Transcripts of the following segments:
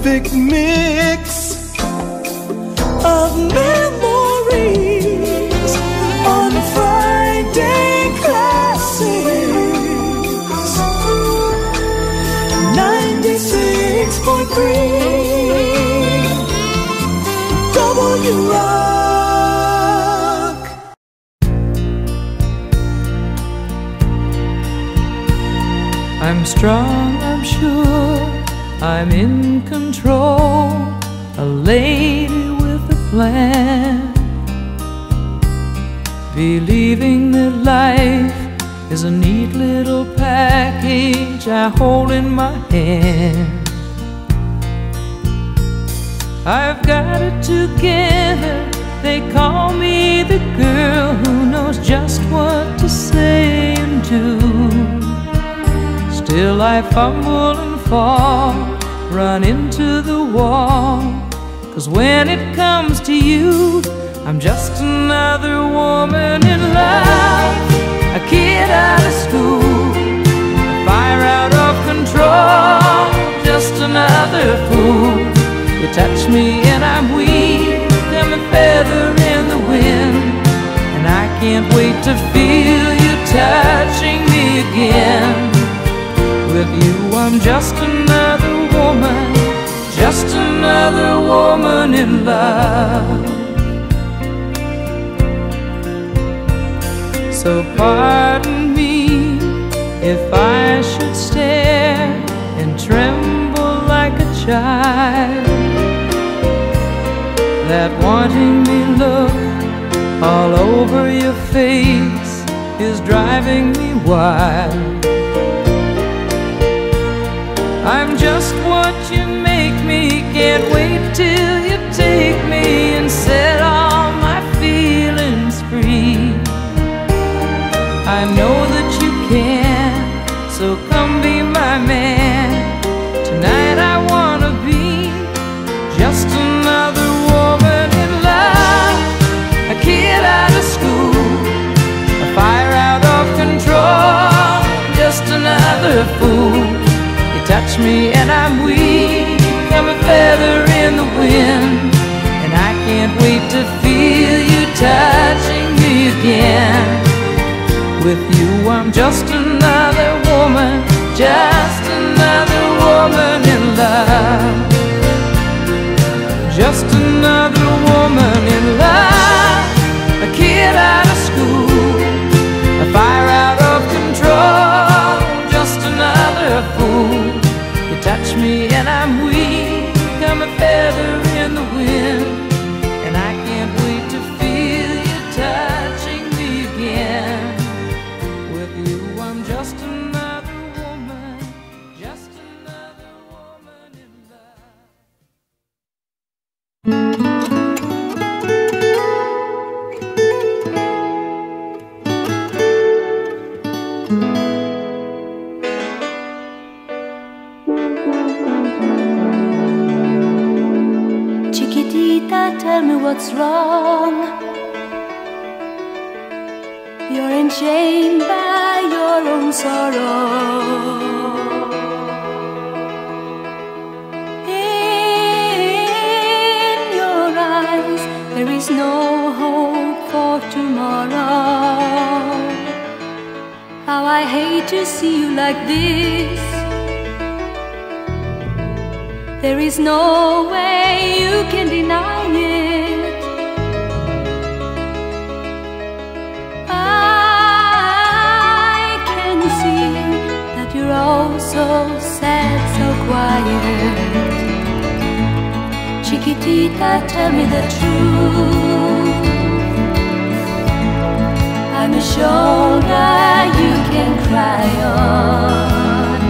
perfect mix of memories on Friday classics. 96.3 W-Rock. I'm strong, I'm sure, I'm in control, a lady with a plan, believing that life is a neat little package I hold in my hand. I've got it together, they call me the girl who knows just what to say and do. Still I fumble and fall, run into the wall, 'cause when it comes to you, I'm just another woman in love, a kid out of school, a fire out of control, just another fool. You touch me and I'm weak, I'm a feather in the wind, and I can't wait to feel you touching me again. With you I'm just another woman, just another woman in love. So pardon me if I should stare and tremble like a child. That wanting me look all over your face is driving me wild. I'm just what you make me, can't wait till you take me and set all my feelings free. I know that you can, so come be my man. Tonight I wanna be just another woman in love, a kid out of school, a fire out of control, just another fool. You touch me and I'm weak, I'm a feather in the wind, and I can't wait to feel you touching me again. With you I'm just another woman, just another woman in love, just another woman in love, a kid out of school, a fire out of control, just another fool. You touch me and I'm weak, I'm a feather in the wind, and I can't wait to feel you touching me again. With you I'm just another woman, just another woman in love. Chiquitita, tell me what's wrong. You're enchained by your own sorrow. In your eyes there is no hope for tomorrow. How I hate to see you like this. There is no way you can deny it. I can see that you're all so sad, so quiet. Chiquitita, tell me the truth. I'm a shoulder you can cry on.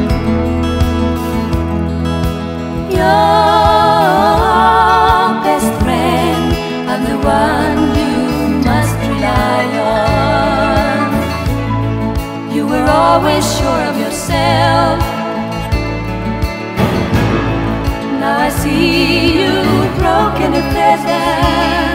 Your best friend, I'm the one you must rely on. You were always sure of yourself. Now I see you broken and feathered.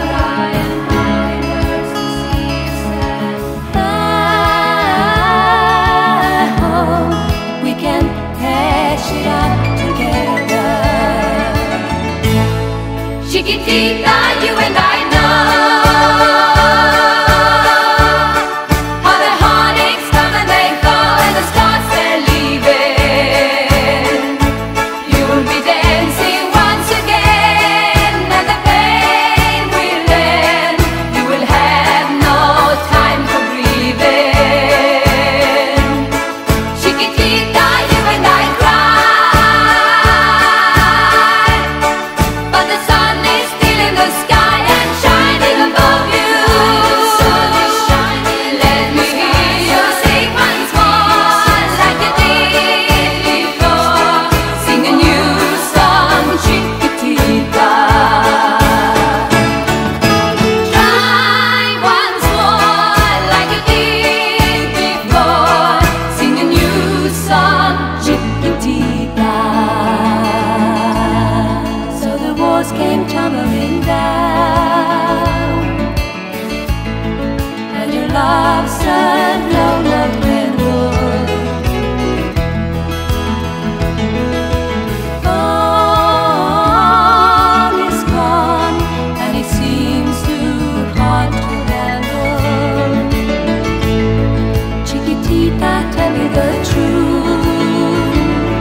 I hope we can patch it up together. Chiquitita, you and I know how the heartaches come and they go and the stars they're leaving. You will be dancing once again and the pain will end. You will have no time for breathing. Chiquitita, you and I cry, but the sun is still in the sky and shining above you. Let me hear you sing once more like you did before. Sing a new song, Chiquitita. Try once more like you did before. Sing a new song, Chiquitita. So the walls came tumbling down, and your love said no love candle. All is gone, and it seems too hard to handle. Chiquitita, tell me the truth.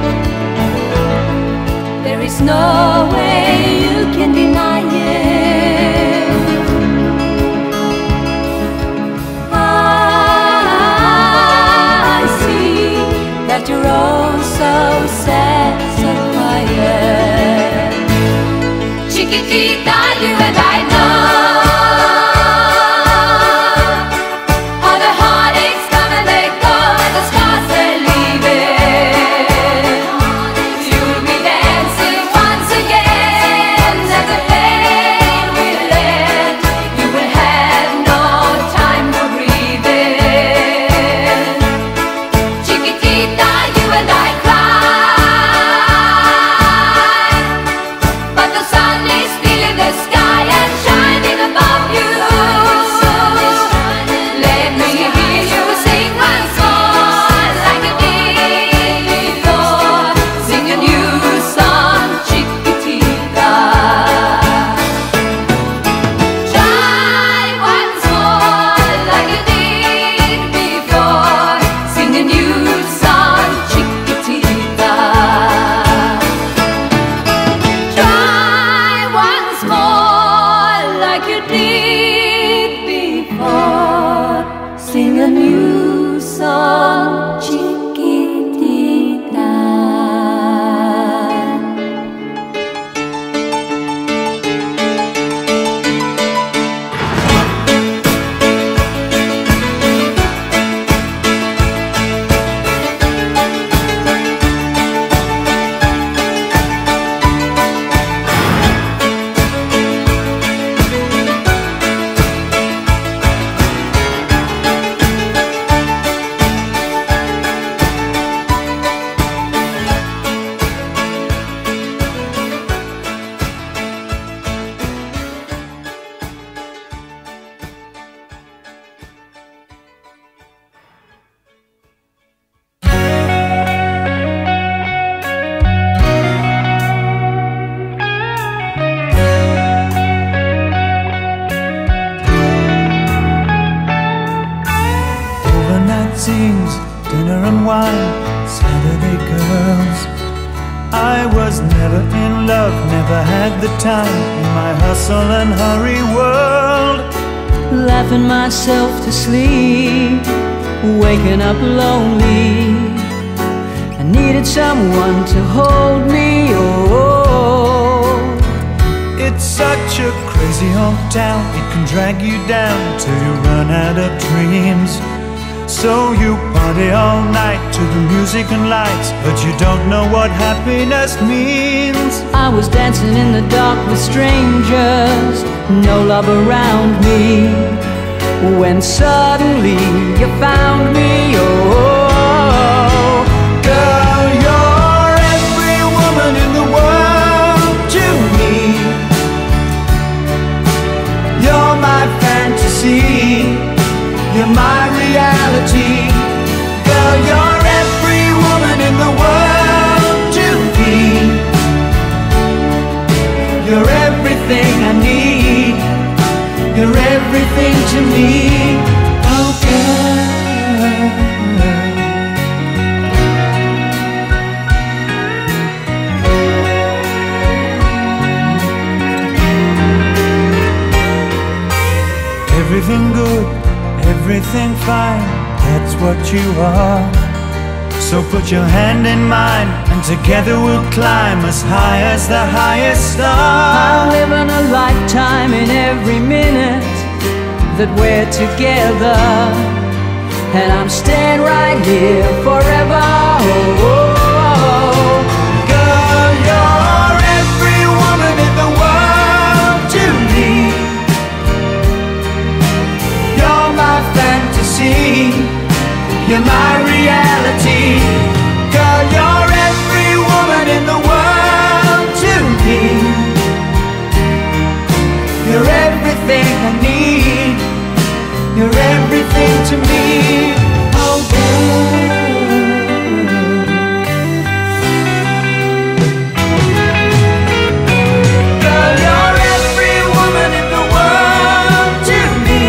There is no way you can deny it. I see that you're all so sad, so quiet. Chiquitita, you and I know how the heartaches come and they go and the scars they're leaving. You'll be dancing once again and the pain will end. You will have no time for breathing. Chiquitita, you and I cry, but the sun is still in the sky and shining above you. Let me hear you sing once more like you did before. Sing a new song, Chiquitita. Try once more like you did before. Sing a new song, Chiquitita. Try once more like you did before. Sing a new song, Chiquitita. Overnight scenes, dinner and wine, Saturday girls. I was never in love, never had the time in my hustle and hurry world. Laughing myself to sleep, waking up lonely. I needed someone to hold me. Oh, It's such a crazy old town, it can drag you down till you run out of dreams. So you party all night to the music and lights, but you don't know what happiness means. I was dancing in the dark with strangers, no love around me, when suddenly you found me. Oh, Girl, you're every woman in the world to me. You're my fantasy, you're my reality. Girl, you're every woman in the world to me. You're everything everything fine, that's what you are. So put your hand in mine, and together we'll climb as high as the highest star. I'm living a lifetime in every minute that we're together, and I'm staying right here forever. Oh, oh, oh. Girl, you're every woman in the world to me. You're my fantasy, you're my reality. Girl, you're every woman in the world to me. You're everything I need, you're everything to me. Oh, girl, you're every woman in the world to me.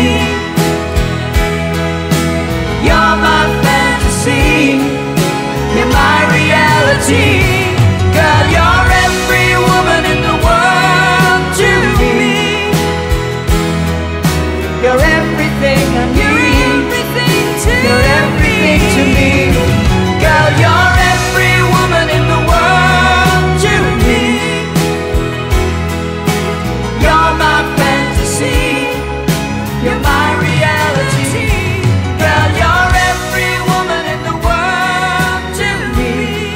You're my fantasy, you're my reality. Girl, you're every woman in the world to me. You're everything I need. You're everything to me. Girl, you're every woman in the world to me. You're my fantasy, you're my reality. Girl, you're every woman in the world to me.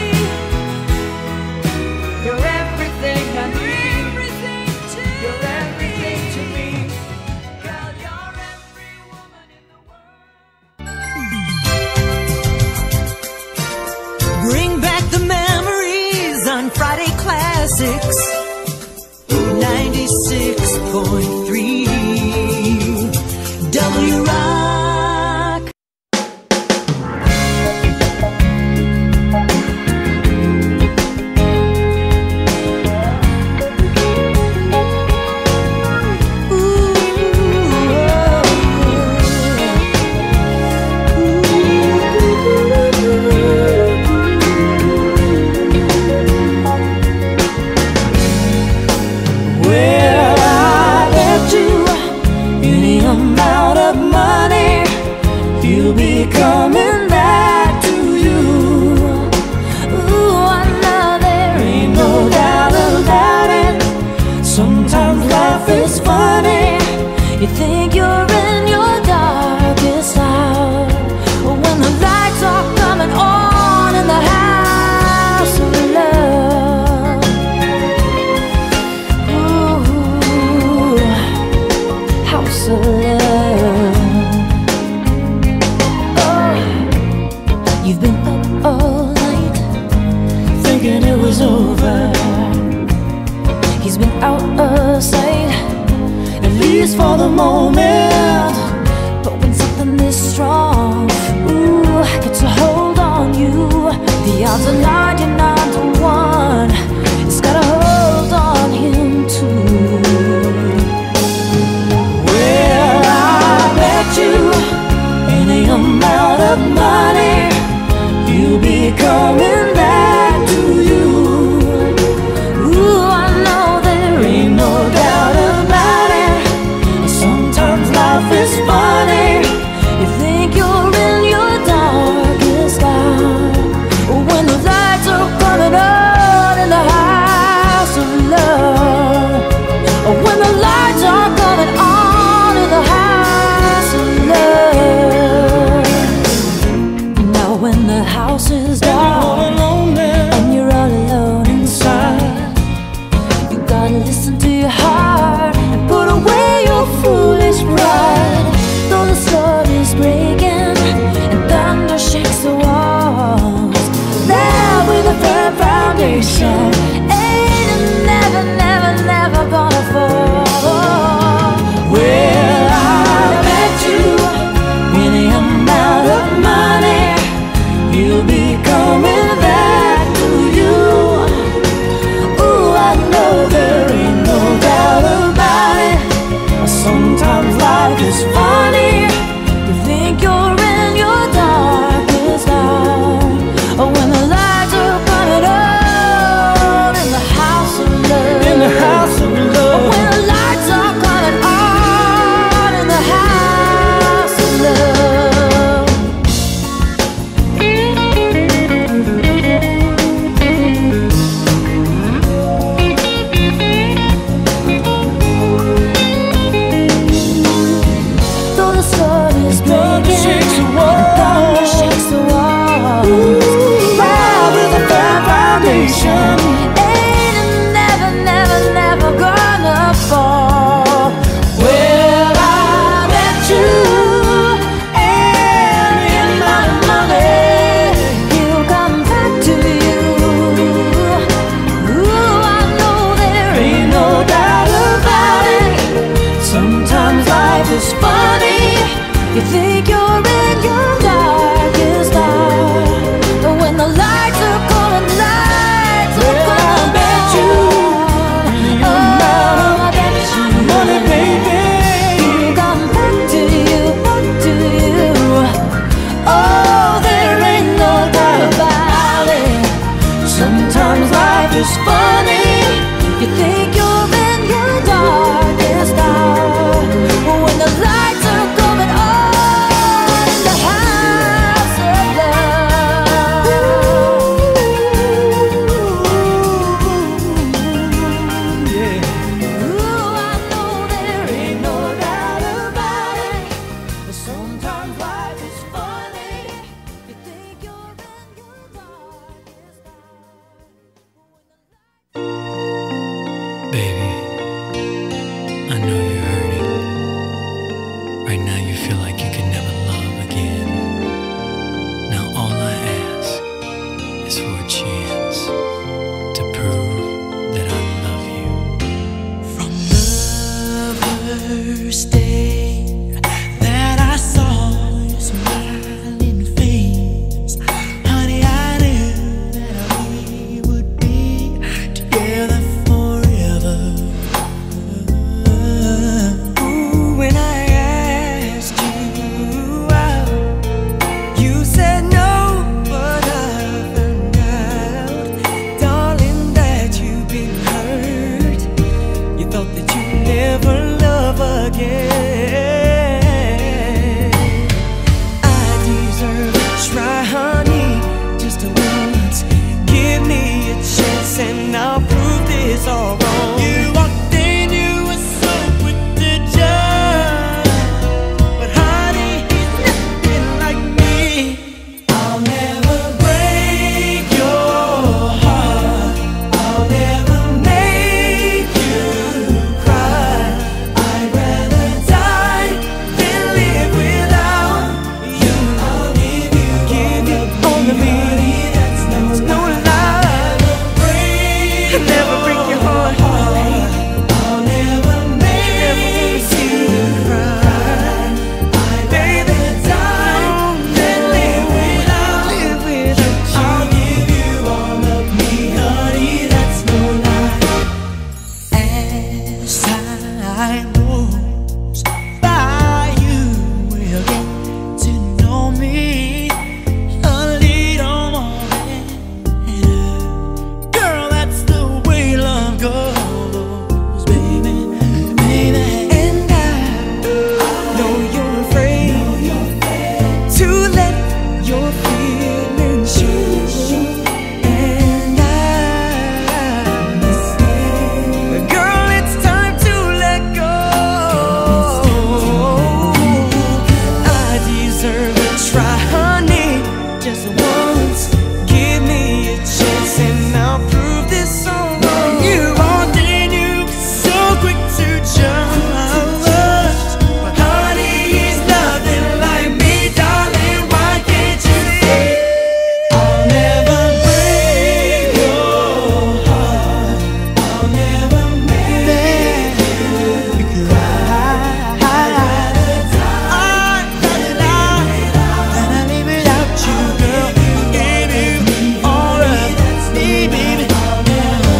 You're everything I need. You're everything to me. Girl, you're every woman in the world. Bring back the memories on Friday Classics 96.3 W Rock. Well, I bet you any amount of money, you'll be coming back to you. Ooh, I know there ain't no doubt about it. Sometimes life is funny. You think you're in your darkest hour, when the lights are coming on in the house of love. Ooh, house of love. Oh, you've been up all night thinking it was over. He's been out of sight, at least for the moment. But when something is strong, ooh, gets a hold on you, the odds are 99 to 1. It's got a hold on him too. Well, I bet you any amount of money, you'll be coming back to you. Ooh, I know there ain't no doubt about it. Sometimes life is funny. You think you're in your darkest hour, when the lights are coming on in the house of love. When the lights are coming on in the house of love. Now when the house is dark and you're all alone inside, you gotta listen to your heart and put away your foolish pride. Though the storm is breaking and thunder shakes the walls, there with a firm foundation, ain't never, never, never gonna fall. Well, I bet you any amount of money, you'll be coming back to you. Ooh, I know there ain't no doubt about it. Sometimes life is funny. You think you're in your darkest hour, when the lights are coming on ain't never, never, never gonna fall. Well, I bet you and my money, he'll come back to you. Ooh, I know there ain't no doubt about it. Sometimes life is funny. You think you're in your darkest hour, but when the lights are calling, lights are calling, I bet you, oh, I bet you, money, baby, he'll come back to you, back to you. Oh, there ain't no doubt about it. Sometimes life is funny. You think you're in your darkest hour, but when the lights are coming on in the house of love. Ooh, I know there ain't no doubt about it. But sometimes life is funny. You think you're in your darkest hour. Baby, I know you're hurting. Right now you feel like you can never love again. Now all I ask is for a chance to prove that I love you. From the first day that I saw your smiling face, honey, I knew that we would be together forever. Ooh, when I asked you out, you said no, but I found out, darling, that you've been hurt. You thought that you'd never love again. I deserve a try, honey, just once. Give me a chance and I'll prove this all wrong. You walked in, you were so quick to judge, but honey, he's nothing like me. I'll never break your heart. I'll never make you cry. I'd rather die than live without you. I'll give you all of me. That's no lie. Never break your heart. I'll never make you cry. I'd rather die than live without you. I'll give you all of me, honey. That's no lie. As time goes by, you will get to know me a little more better. Girl, that's the way love goes, baby, baby. And I know you're afraid to let your feelings show. And I'm scared, girl, it's time to let go. I deserve a try, honey, just once. Give me a chance and I'll prove this all wrong. You walked in, you were so quick to judge, but honey, he's nothing like me, darling. Why can't you see? I'll never break your heart. I'll never make you cry. I'd rather die than I live without you, girl. Give you all of me, baby.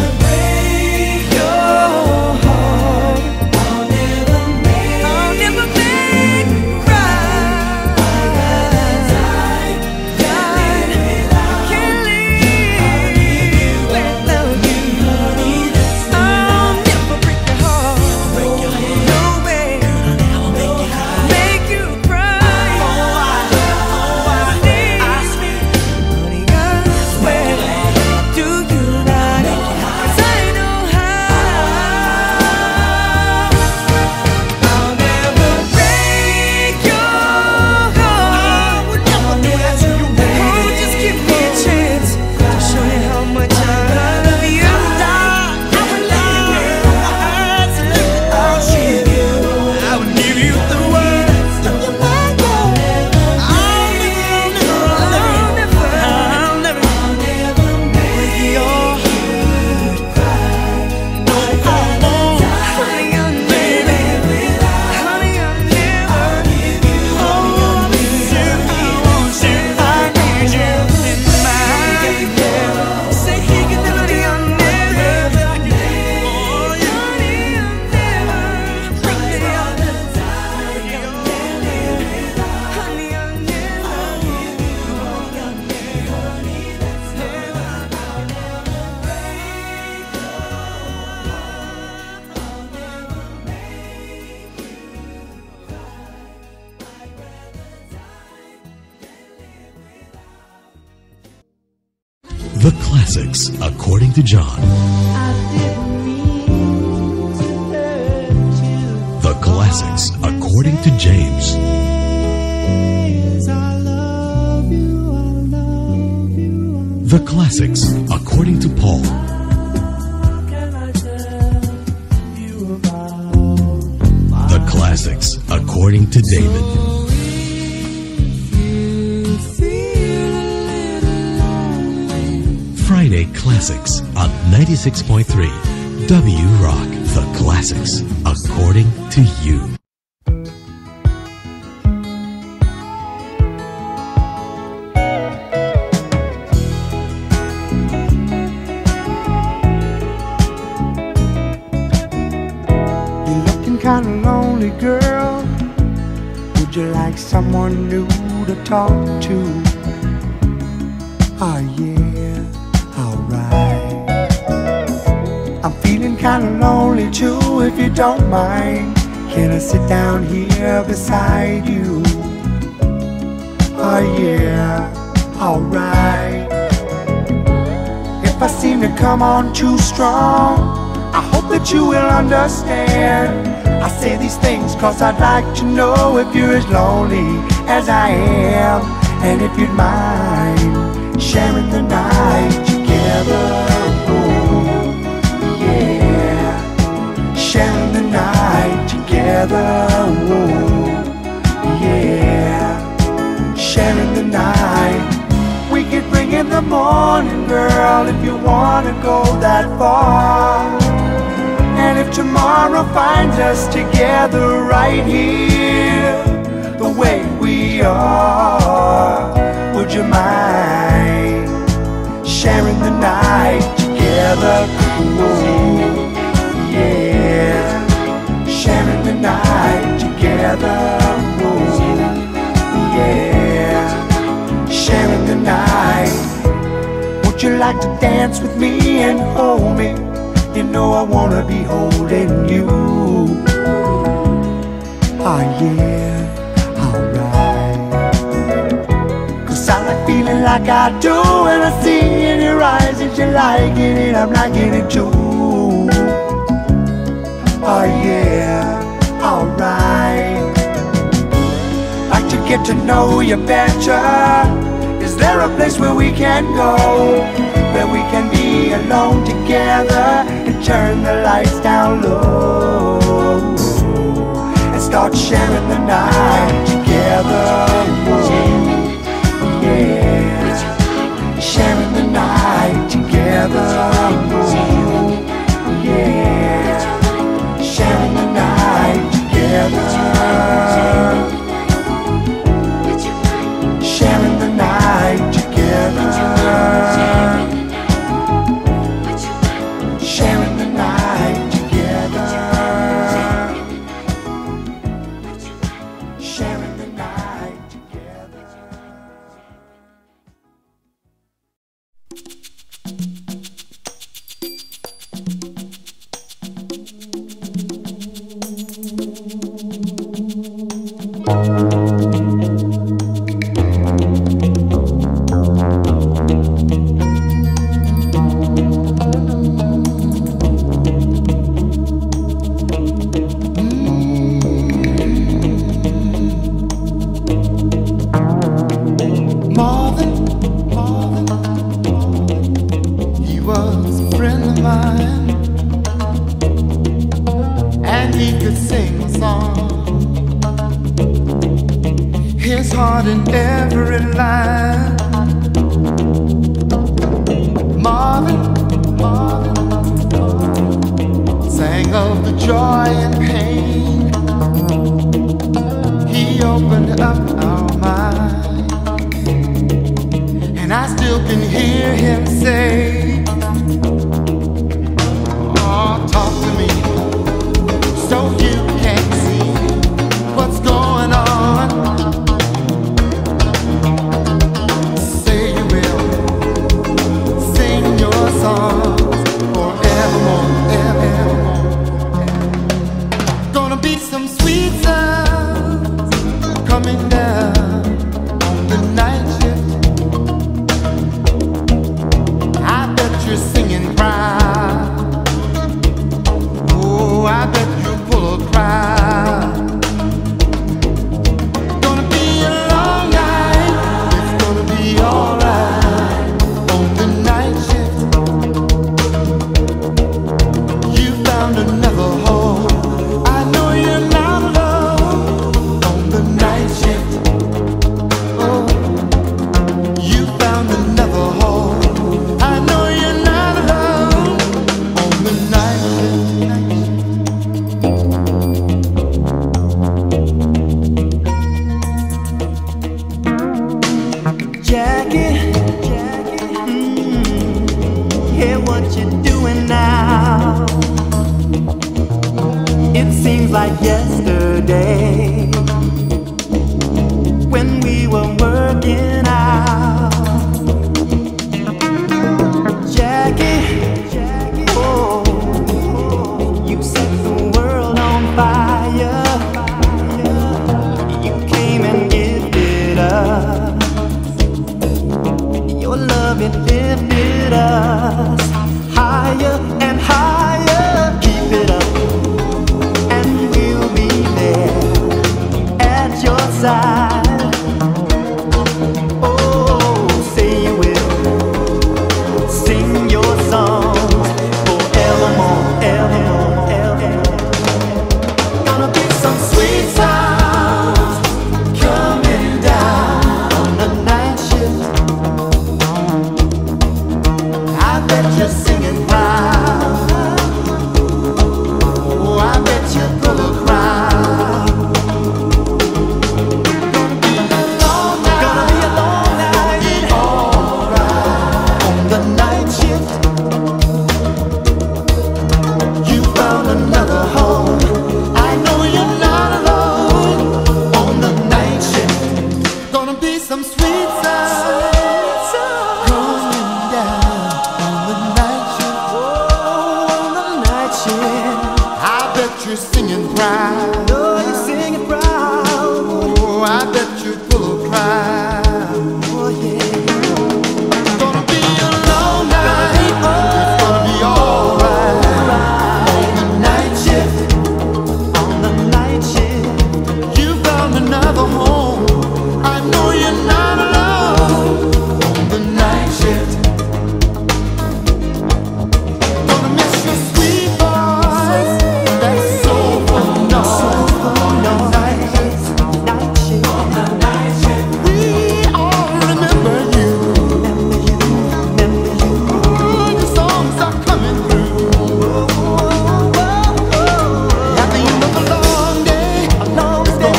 Classics According to John. The Classics According to James. The Classics According to Paul. The Classics According to David. Friday Classics on 96.3 W Rock. The Classics According to You. You're looking kinda lonely, girl. Would you like someone new to talk to? Oh yeah, alright. I'm feeling kinda lonely too, if you don't mind. Can I sit down here beside you? Oh yeah, alright. If I seem to come on too strong, I hope that you will understand. I say these things cause I'd like to know if you're as lonely as I am, and if you'd mind sharing the night together. Oh, yeah, sharing the night together. Oh, yeah, sharing the night. We could bring in the morning, girl, if you wanna go that far. And if tomorrow finds us together right here, the way we are, would you mind sharing the night together? Ooh, yeah, sharing the night together. Ooh, yeah, sharing the night. Would you like to dance with me and hold me? You know I wanna be holding you. Oh yeah, alright. Cause I like feeling like I do when I see in your eyes that you're liking it, I'm liking it too. Oh yeah, alright. Like to get to know you better. Is there a place where we can go, where we can be alone together and turn the lights down low and start sharing the night together? Whoa, yeah, sharing the night together. Whoa, yeah, sharing the night together. Sharing the night together. Sharing the night together. Sharing the night together. He was a friend of mine, and he could sing a song. His heart in every line. Marvin sang of the joy and pain. He opened up our mind, and I still can hear him say, oh, talk to me so you can see what's going on. Say you will sing your songs forevermore, evermore. Gonna be some sweet sounds coming down on the night shift. I've seems like yesterday when we were working out. Jackie, oh, you set the world on fire. You came and gifted us your love, it lifted us higher and higher. Keep it up, and we'll be there at your side. Oh, say you will sing your songs forevermore, evermore, evermore. Gonna be some sweet sounds coming down on the night shift. I bet you're singing proud. Oh, I bet you're full of crowd. Gonna be a long night, alright. On the night shift, you found another home. I know you're not alone. On the night shift, gonna be some sweet sounds coming down on the night shift. Oh, on the night shift, I bet you're singing proud. Oh, you're singing proud. Oh, I bet you're full of pride. Oh, yeah. Gonna be a long night. It's gonna be alright. On the night shift, on the night shift, you found another home. I know you're not alone. On the night shift, gonna miss your sweet voice, that soulful noise. On the night shift, on the night shift, we all remember you. Ooh, the songs are coming through. At the end of a long day, it's gonna be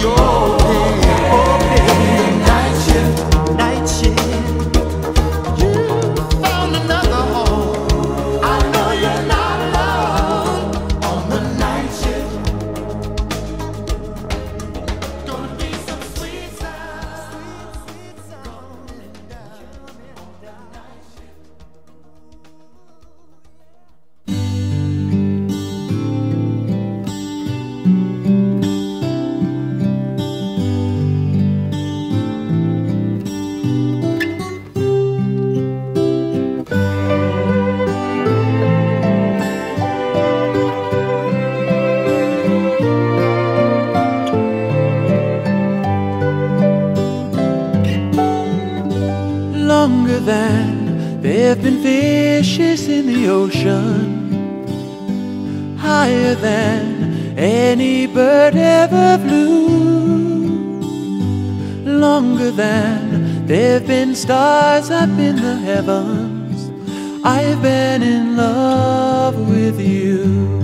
okay. Night shift, you found another home. I know you're not alone. On the night shift, gonna be some sweet sounds coming down on the night shift. Longer than there've been fishes in the ocean, higher than any bird ever flew, longer than there've been stars up in the heavens. I've been in love with you.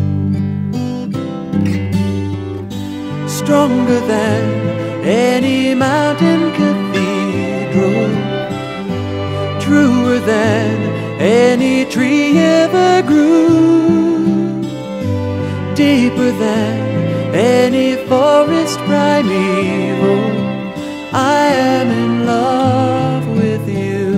Stronger than any mountain cathedral, truer than any tree ever grew, deeper than any forest primeval. I am in love with you.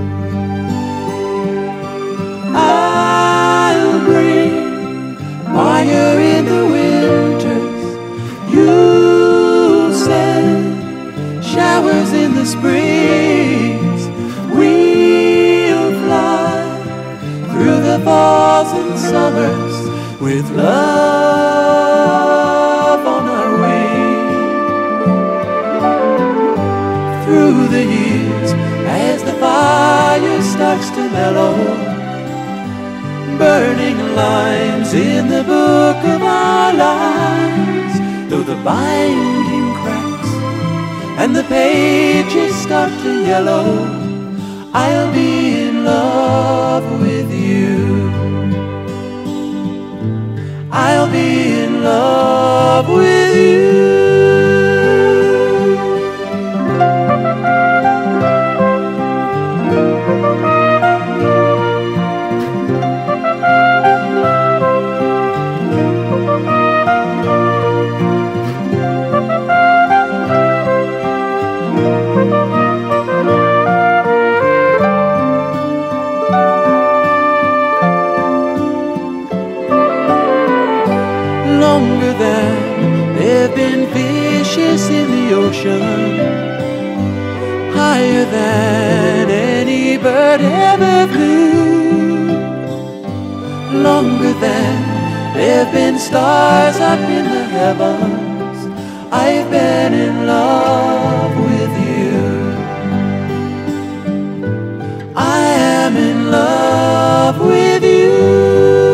I'll bring fire in the winters, you'll send showers in the springs. We'll fly through the falls and summers with love on our wings. Through the years, as the fire starts to mellow, burning lines in the book of our lives, though the binding cracks and the pages start to yellow, I'll be in love with you. I'll be in love with you. the ocean, higher than any bird ever flew, longer than there've been stars up in the heavens. I've been in love with you. I am in love with you.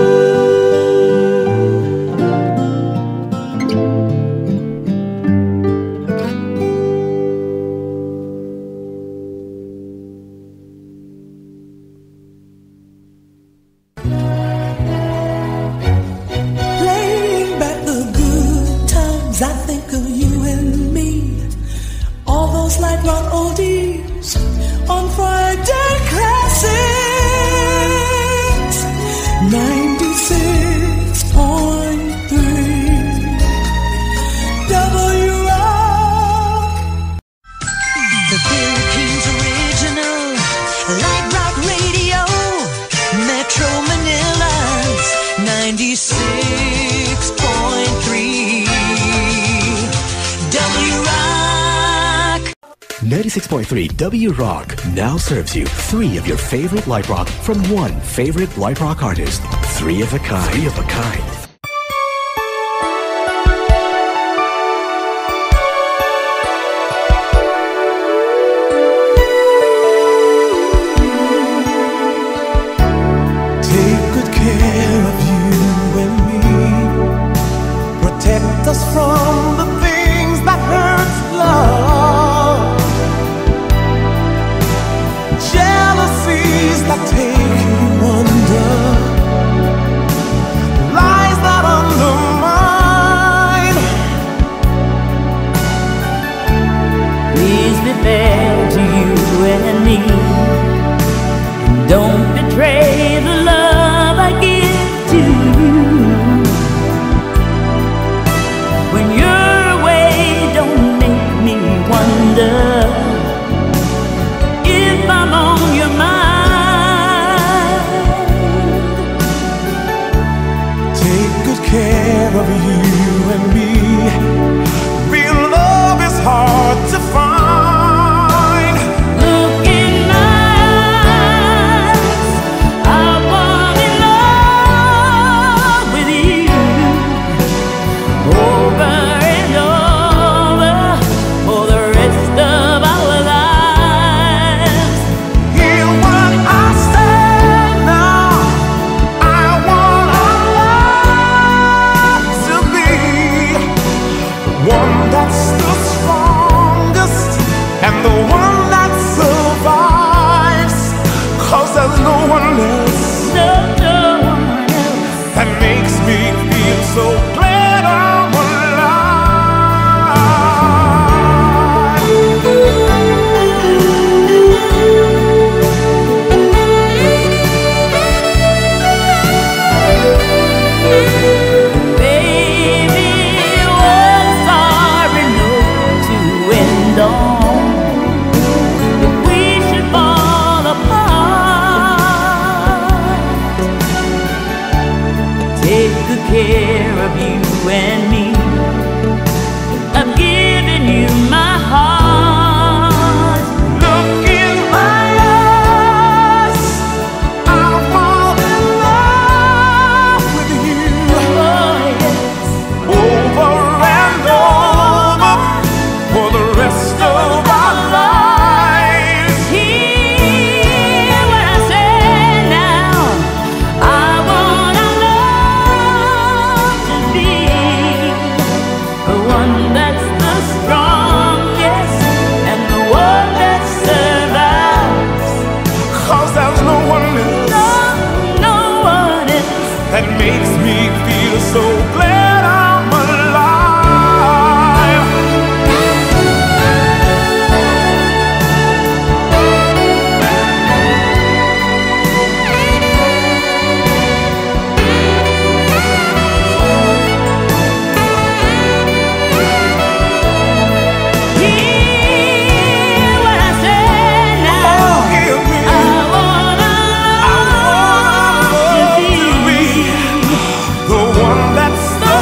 I think of you and me, all those light rock oldies on Friday classics, 96.3 W Rock. The Philippines original light rock radio, Metro Manila's 96.3 W Rock. 96.3 W Rock now serves you 3 of your favorite light rock from one favorite light rock artist. 3 of a kind. 3 of a kind. Take good care of you and me. Protect us from the things that hurt love. Jealousies that take you under. Lies that undermine. Please be fair to you and me. Don't betray the love I give to you. When you're away, don't make me wonder if I'm on your mind. Take good care of you and me. Real love is hard to find. Look in my eyes, I fall in love with you. Over and over for the rest of our lives. Hear what I say now. I want our love to be one that's the strongest and the one that survives. 'Cause there's no one else No one else. that makes me feel so glad I'm Baby, one sorry note to end on. If we should fall apart, take good care of you and me. I'm giving you my heart. Look in my eyes. I fall in love with you. Oh, yes. Over and over for the rest of our lives. Hear what I say now. I want our love to be the one that's the strongest and the one that survives. 'Cause there's no one else No one else. that makes me feel so glad I'm alive. Hear what I say now. Oh, hear me. I want our love to be The one that's the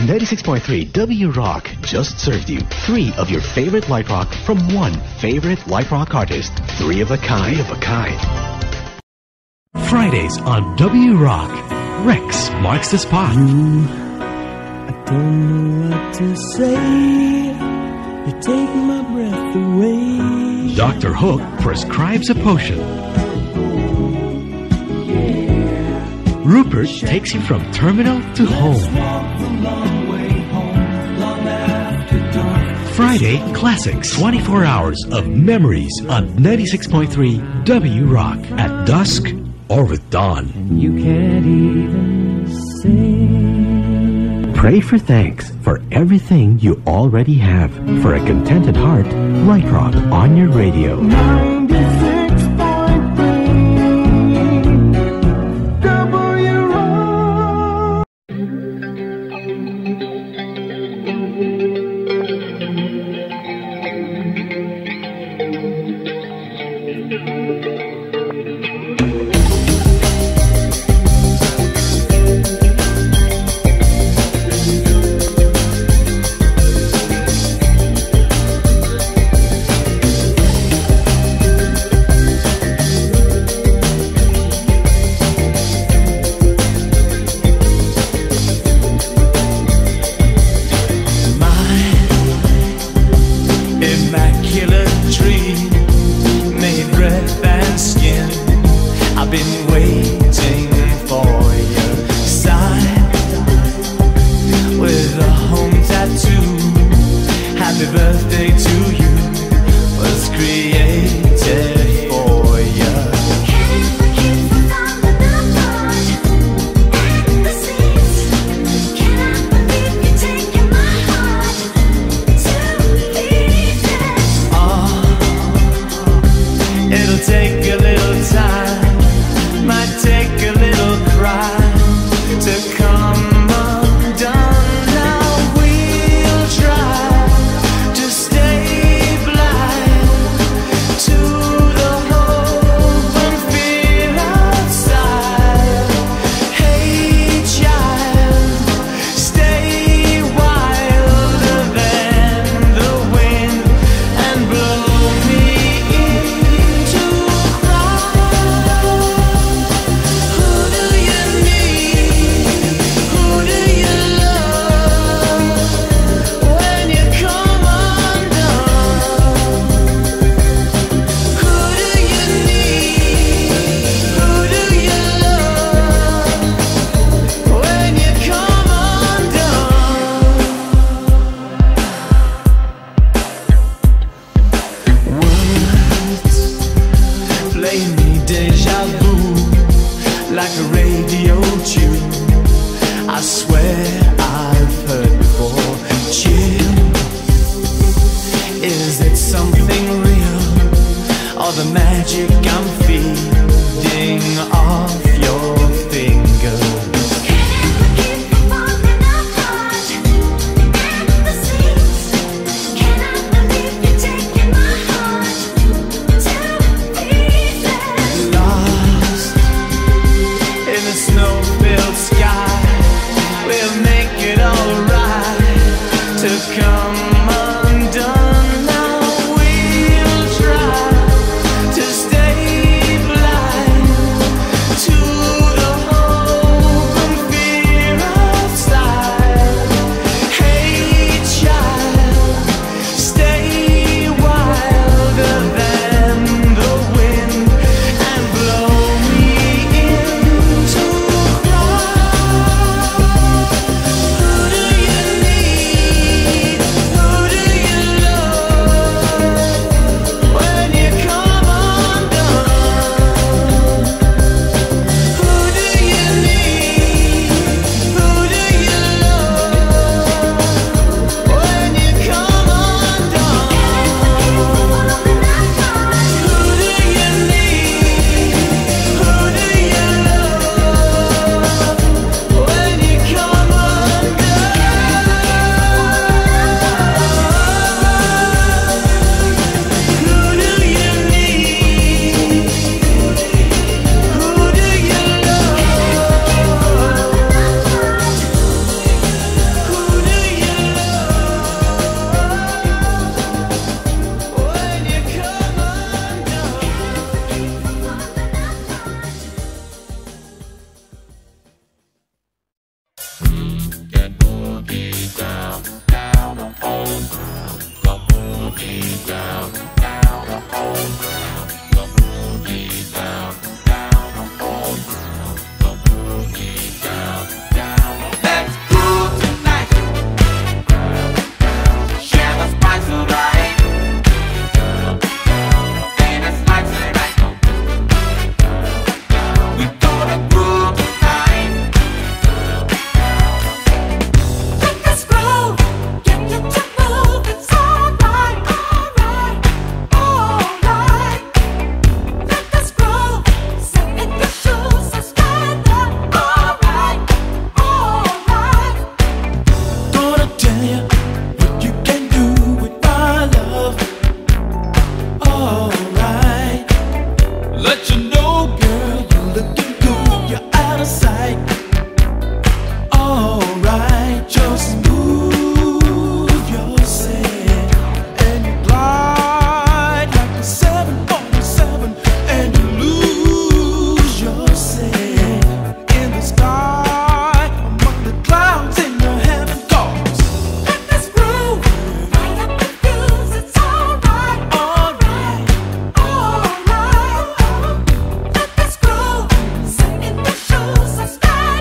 96.3 W Rock just served you 3 of your favorite light rock from one favorite light rock artist. 3 of a kind. Fridays on W Rock. Rex marks the spot. I don't know what to say. You take my breath away. Dr. Hook prescribes a potion. Rupert takes you from terminal to home. Friday Classics. 24 hours of memories on 96.3 W Rock. At dusk or with dawn. You can't even say. Pray for thanks for everything you already have. For a contented heart, Light Rock on your radio. 96.3 W Rock. Stop.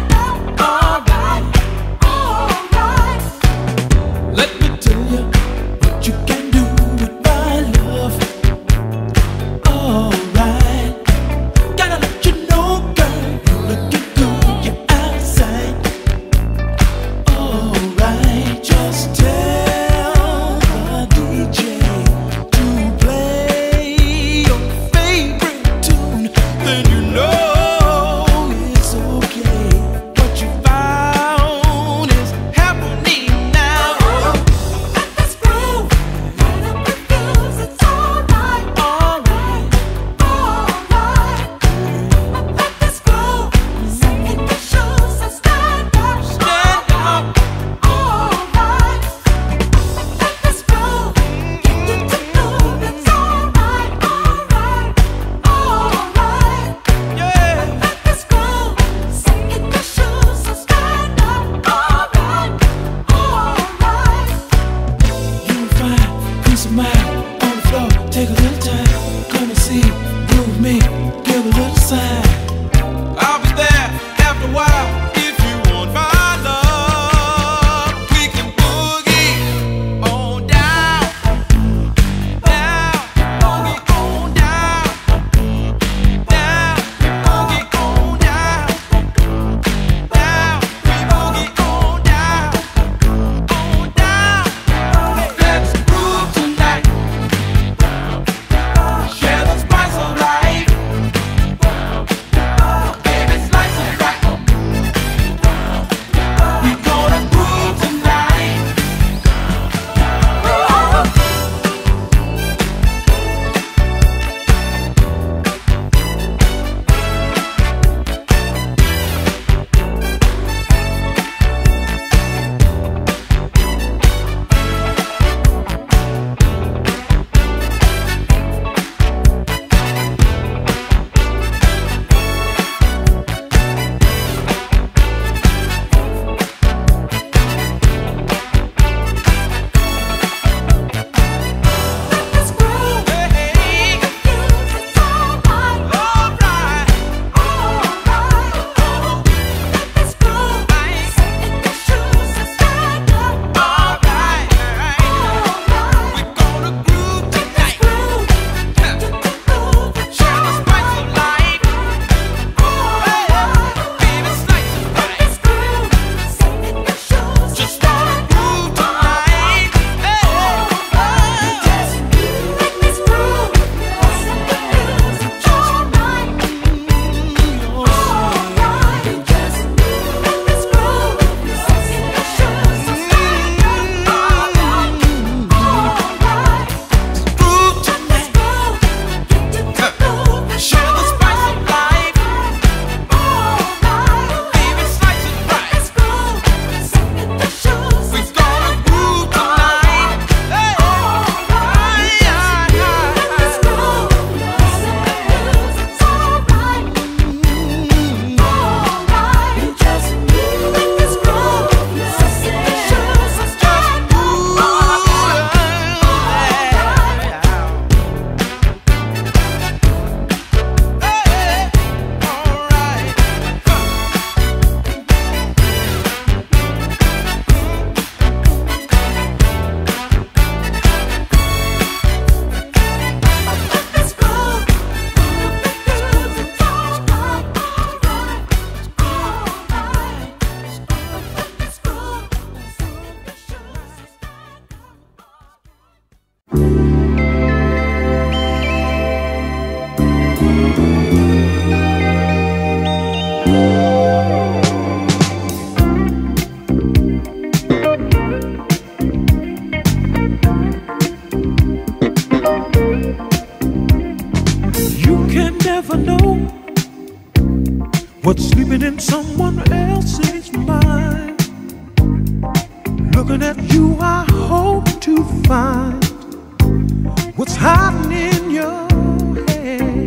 What's sleeping in someone else's mind? Looking at you, I hope to find what's hiding in your head.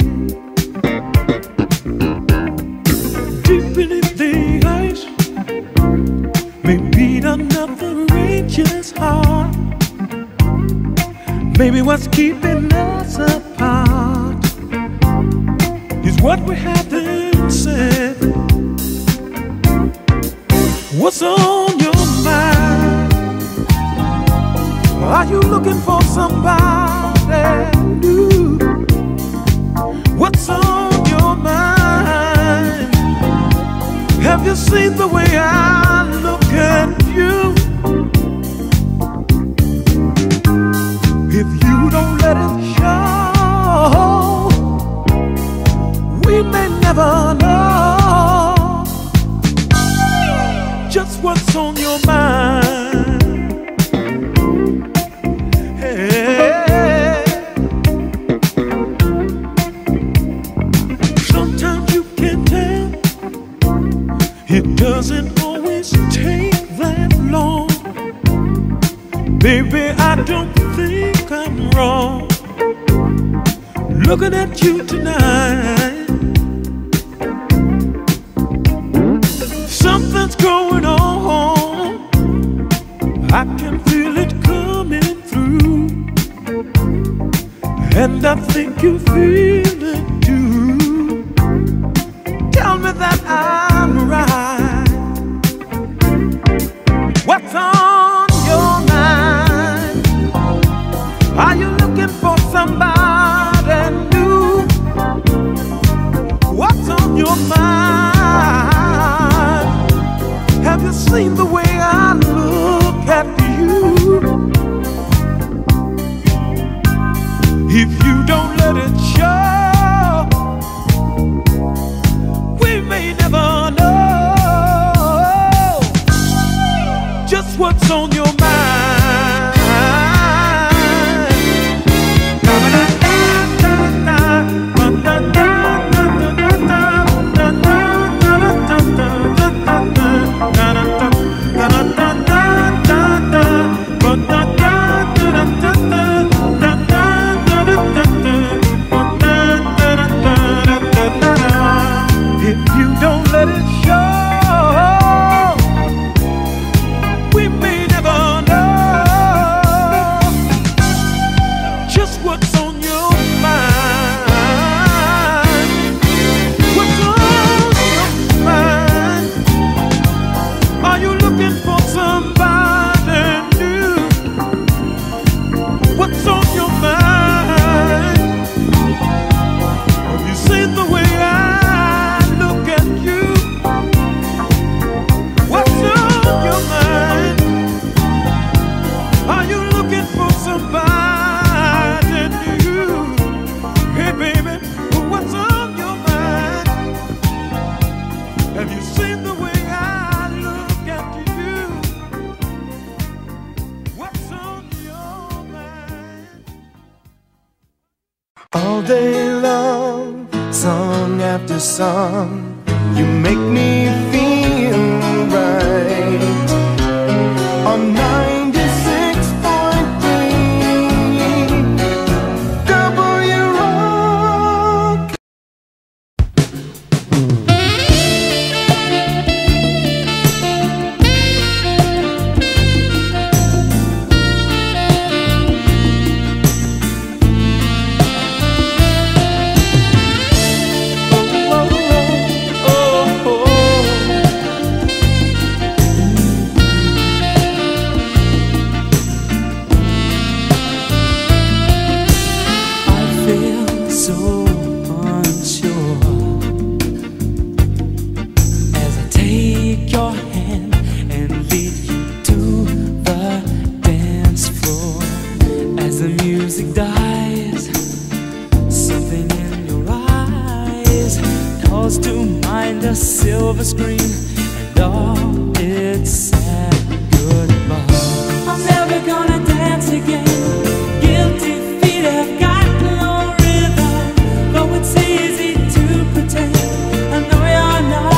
Deep beneath the ice may beat another angel's heart. Maybe what's keeping us apart is what we haven't said. What's on your mind? Are you looking for somebody new? What's on your mind? Have you seen the way I look at you? If you don't let it show, we may never know just what's on your mind. Hey. Sometimes you can tell, it doesn't always take that long. Baby, I don't think I'm wrong looking at you tonight. Something's going on, I can feel it coming through, and I think you feel it too. Tell me that I'm right. What's on your mind? Are you looking for somebody new? What's on your mind? Have you seen the way I look at you? If you don't let it show, we may never know just what's on your mind. If you don't let it show, we may never know just what's on your mind. What's on your mind? Are you looking for somebody new? What's on your mind? Have you seen the way I look at you? What's on your mind? Are you looking for somebody new? Hey baby, what's on your mind? Have you seen the way I look at you? What's on your mind? All day long, song after song, you make me feel right. On 96.3 W Rock. Silver screen and all its sad goodbye. I'm never gonna dance again. Guilty feet have got no rhythm, though it's easy to pretend. I know you're not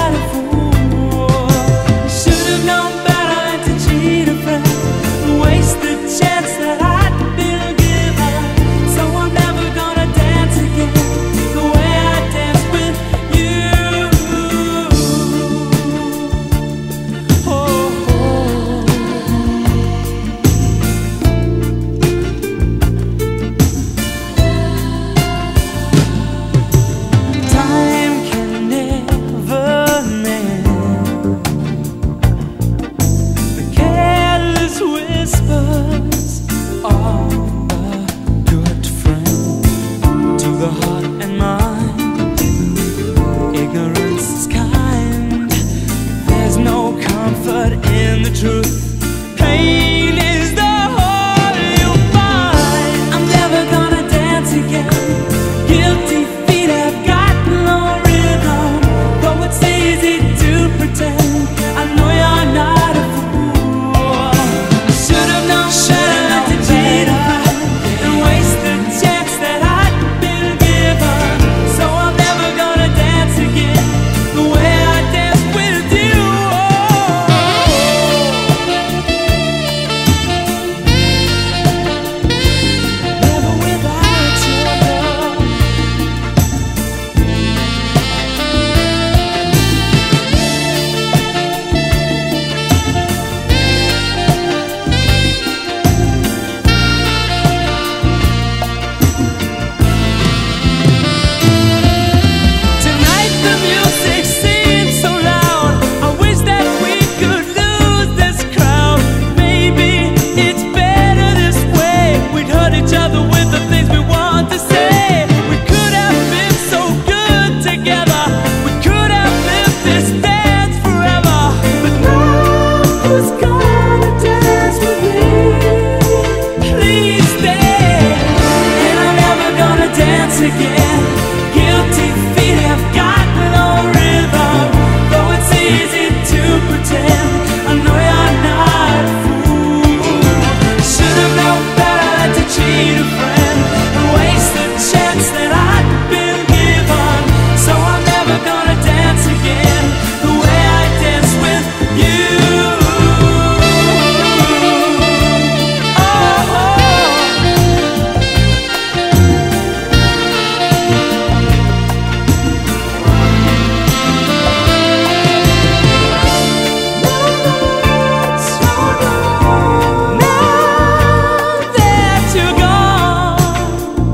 the truth. Pain is the whole you'll find. I'm never gonna dance again. Guilty feet have got no rhythm. Though it's easy to pretend, I know you're not a fool. I should have known better to cheat a friend and waste the chance that I'd been given. So I'm never gonna dance again the way I danced with you. Never without your love. Tonight the music seems so loud. I wish that we could lose this crowd. Maybe it's better this way. We'd hurt each other with the things we want to say. We could have been so good together. We could have lived this dance forever. But now who's gonna dance with me? Please stay. And I'm never gonna dance again. Guilty feet have got no rhythm. Though it's easy to pretend, I know you're not a fool. Should have known better than to cheat a friend and waste the chance that I'd been given. So I'm never gonna dance again the way I danced with you. Now that you're gone,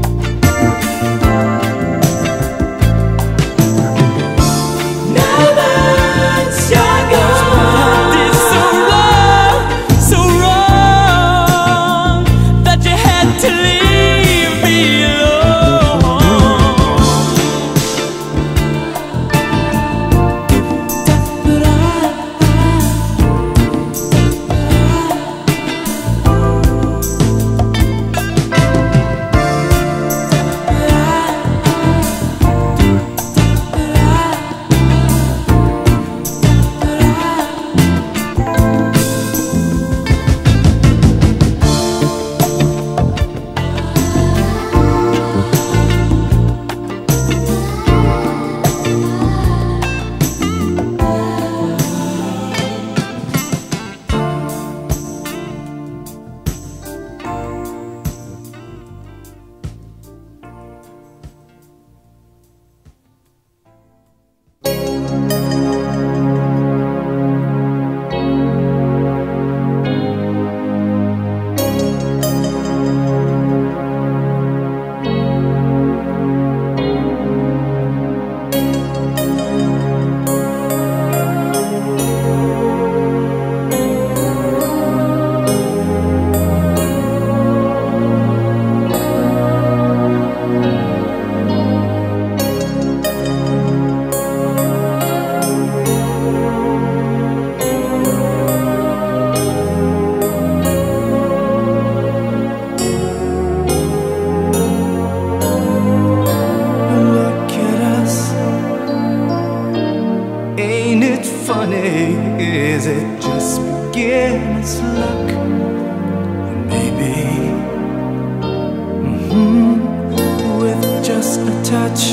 now that you're gone, did so wrong that you had to leave me Look at us. Ain't it funny? Is it just beginner's luck? Maybe with just a touch.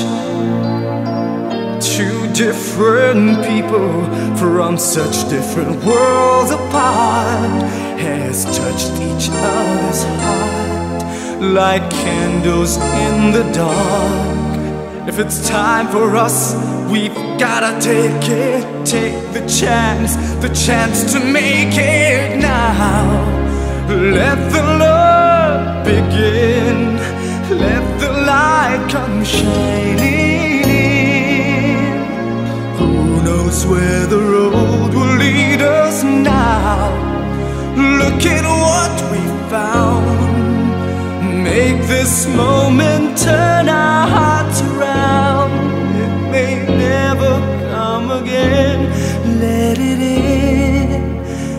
Two different people from such different worlds apart has touched each other's heart like candles in the dark. If it's time for us, we've gotta take it. Take the chance to make it now. Let the love begin. Let the light come shining in. Who knows where the road will lead us now? Look at what we found. Make this moment turn our hearts around. It may never come again. Let it in.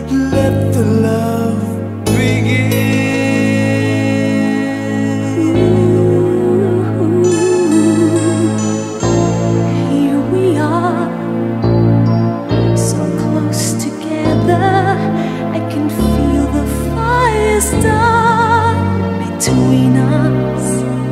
between us.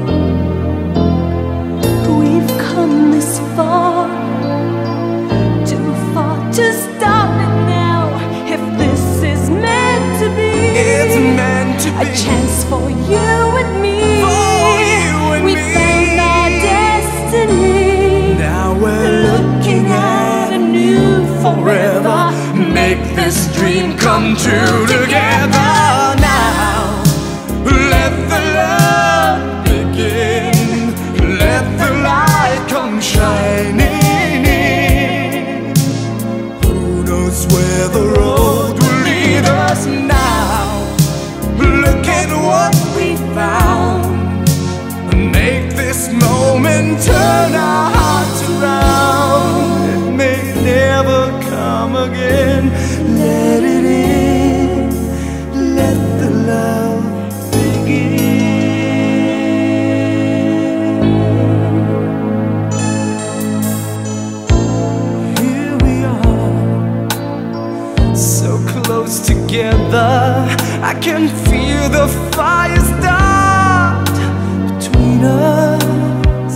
We've come this far, too far to stop it now. If this is meant to be, it's meant to be a chance for you and me. We found our destiny. Now we're looking at a new forever. Make this dream come true together now. Let the love begin. Let the light come shining in. Who knows where the road will lead us now? Look at what we found. Make this moment turn our hearts around. It may never come again. Let it in. Let the love begin. Here we are, so close together. I can feel the fire start between us.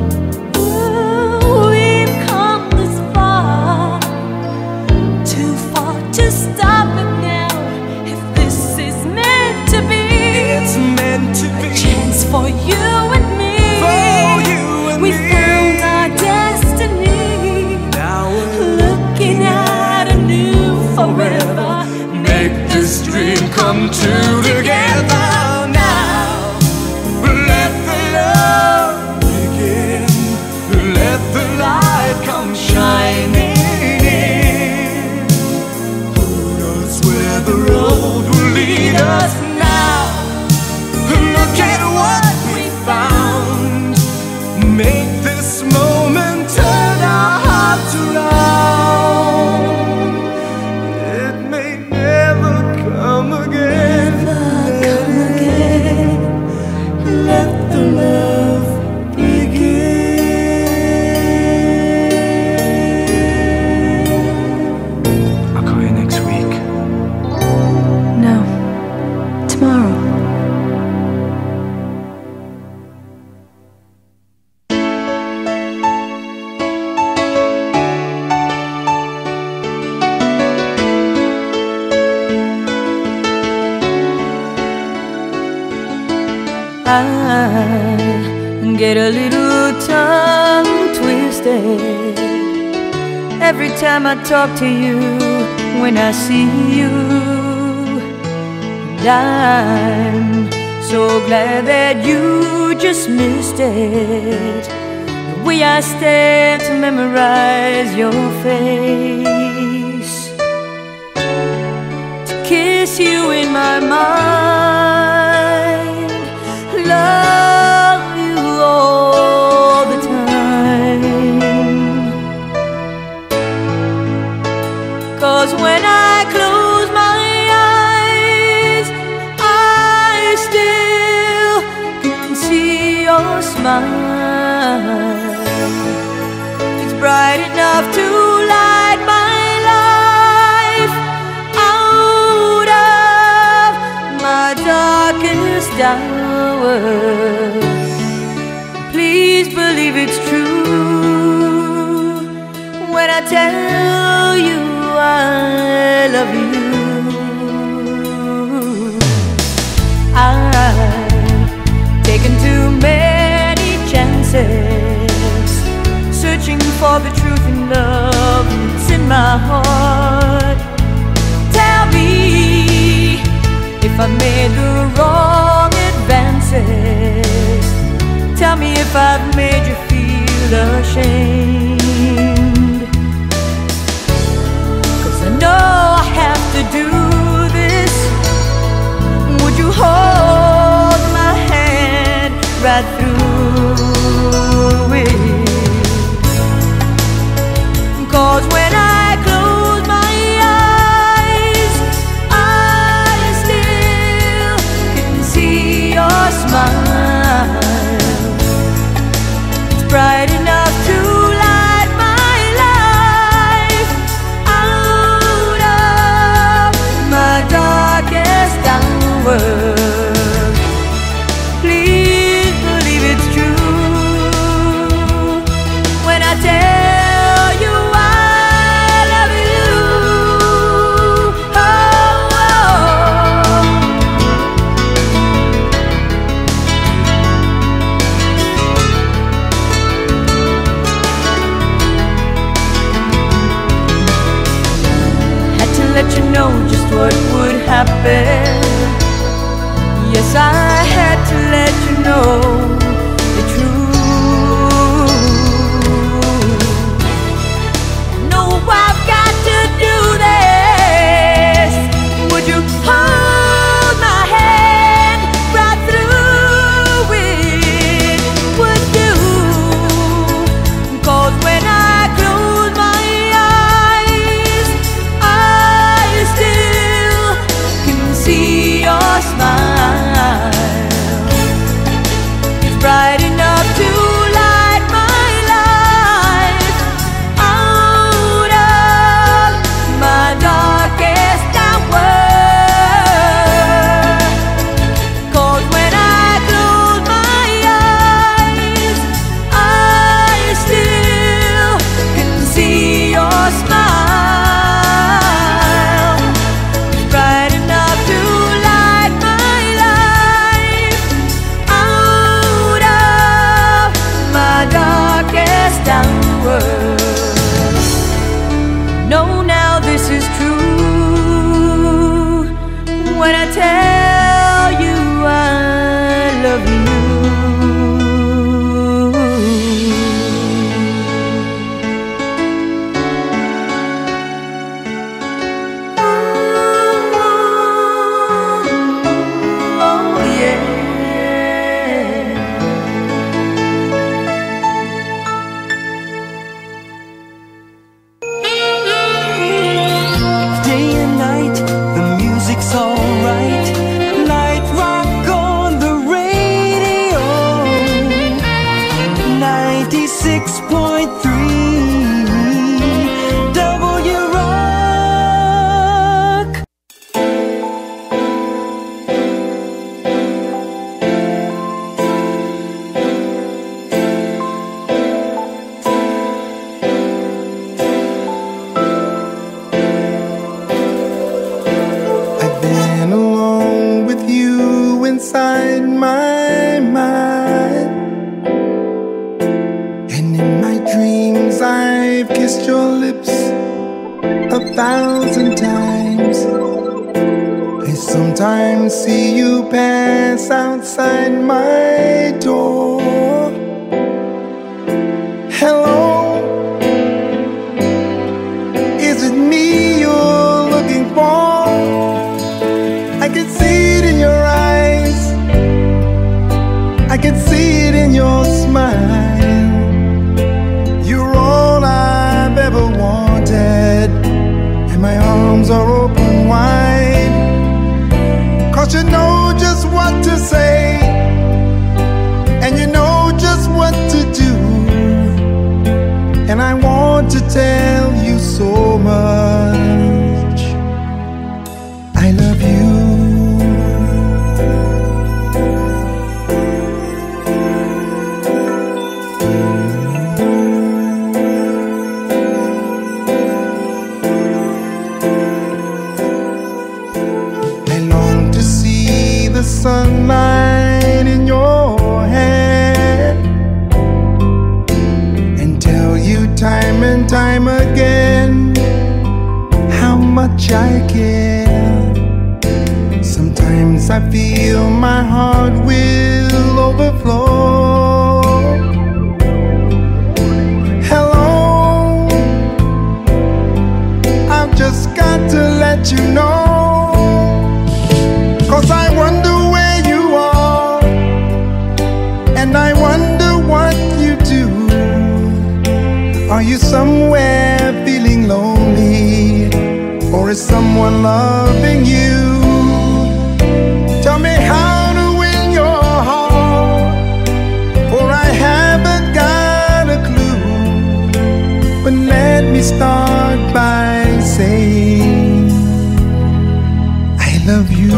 We've come this far, too far to stop it now. If this is meant to be, it's meant to be a chance for you and me. We found our destiny. Now we're looking at a new forever. Make this dream come true together now. Let the love begin. Let the light come shining in. Who knows where the road will lead us now? Look at what we found. Make this moment turn our hearts around. It may never come again. Let the love begin. I'll call you next week. No, tomorrow. I get a little tongue twisted every time I talk to you, when I see you. And I'm so glad that you just missed it, the way I stand to memorize your face, to kiss you in my mind, love you all the time. 'Cause when I close my eyes, I still can see your smile. It's bright enough to light my life out of my darkest hour. Please believe it's true when I tell you I love you. I've taken too many chances, searching for the truth and love that's in my heart. Tell me if I made the wrong advances. Tell me if I've made you feel ashamed. 'Cause I know I have to do this. Would you hold my hand right through it? 'Cause when I close my eyes, I still can see your smile. It's bright enough to light my life out of my darkest hour. you know just what would happen. Yes, I had to let you know the truth. No, I've got to do this. Would you hold my hand right through it? Would you? 'Cause when I close my eyes, I still can see your smile. It's bright enough to light my life out of my darkest hour. 'Cause when I close my eyes, I still can see your smile. It's bright enough to light my life out of my darkest hour. No, now this is true when I tell you I love you. Oh, yeah. Day and night, the music's alright. Light rock on the radio. 96.3 W Rock. I've been alone with you inside my mind, and in my dreams I've kissed your lips 1,000 times. I sometimes see you pass outside my door. Hello, is it me you're looking for? I can see it in your eyes, I can see it in your smile. You're all I've ever wanted, and my arms are open wide. 'Cause you know just what to say, and you know just what to do. And I want to tell you so much. I love you. I long to see the sunlight in your hand and tell you time and time again how much I care. Sometimes I feel my heart will overflow. Hello, I've just got to let you know, 'cause I wonder where you are, and I wonder what you do. Are you somewhere feeling lonely, or is someone loving you? Tell me how to win your heart, for I haven't got a clue. But let me start by saying I love you.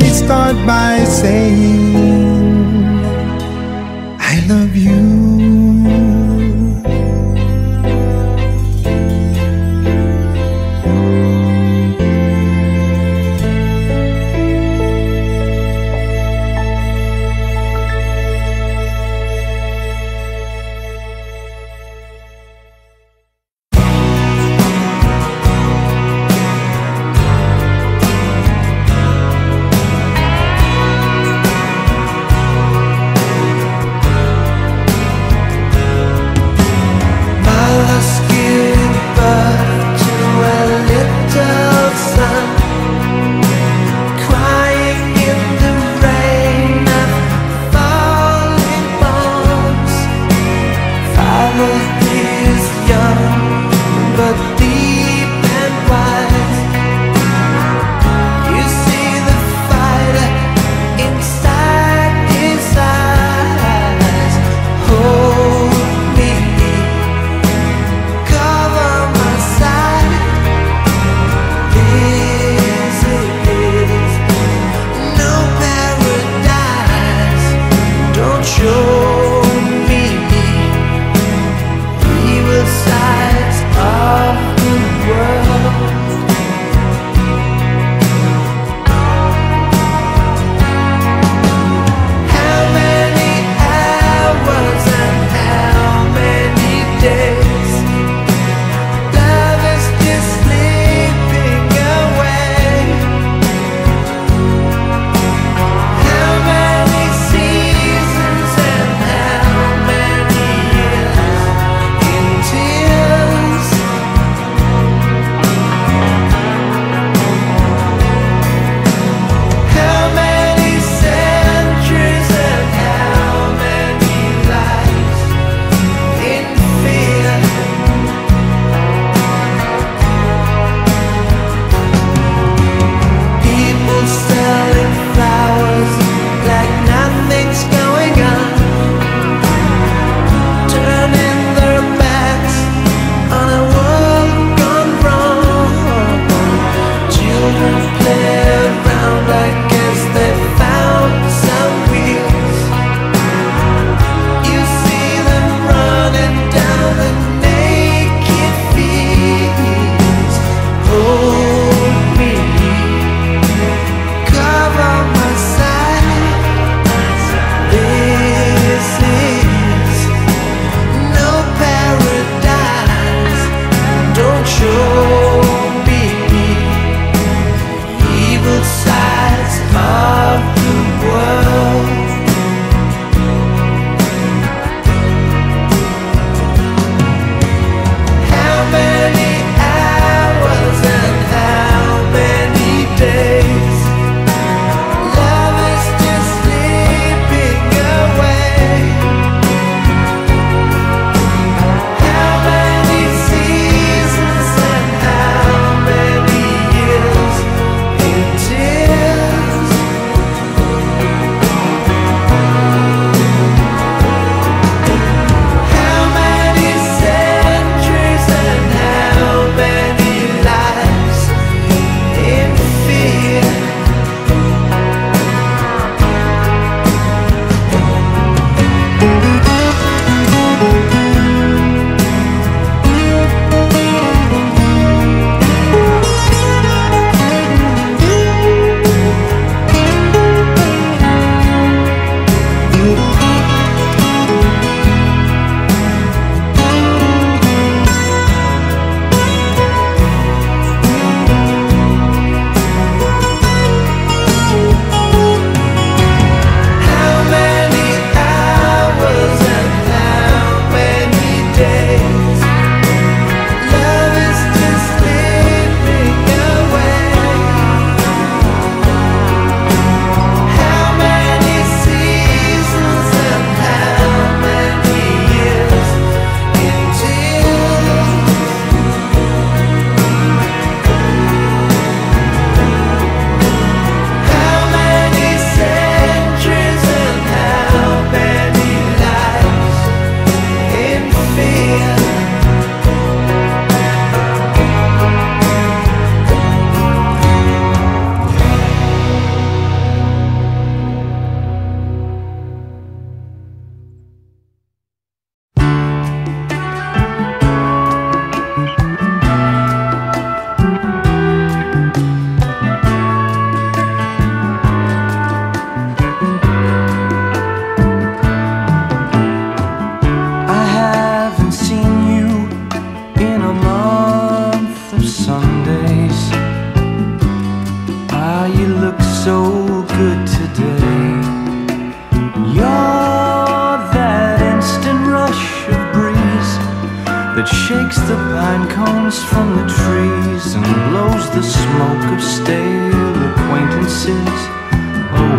me start by saying I love you.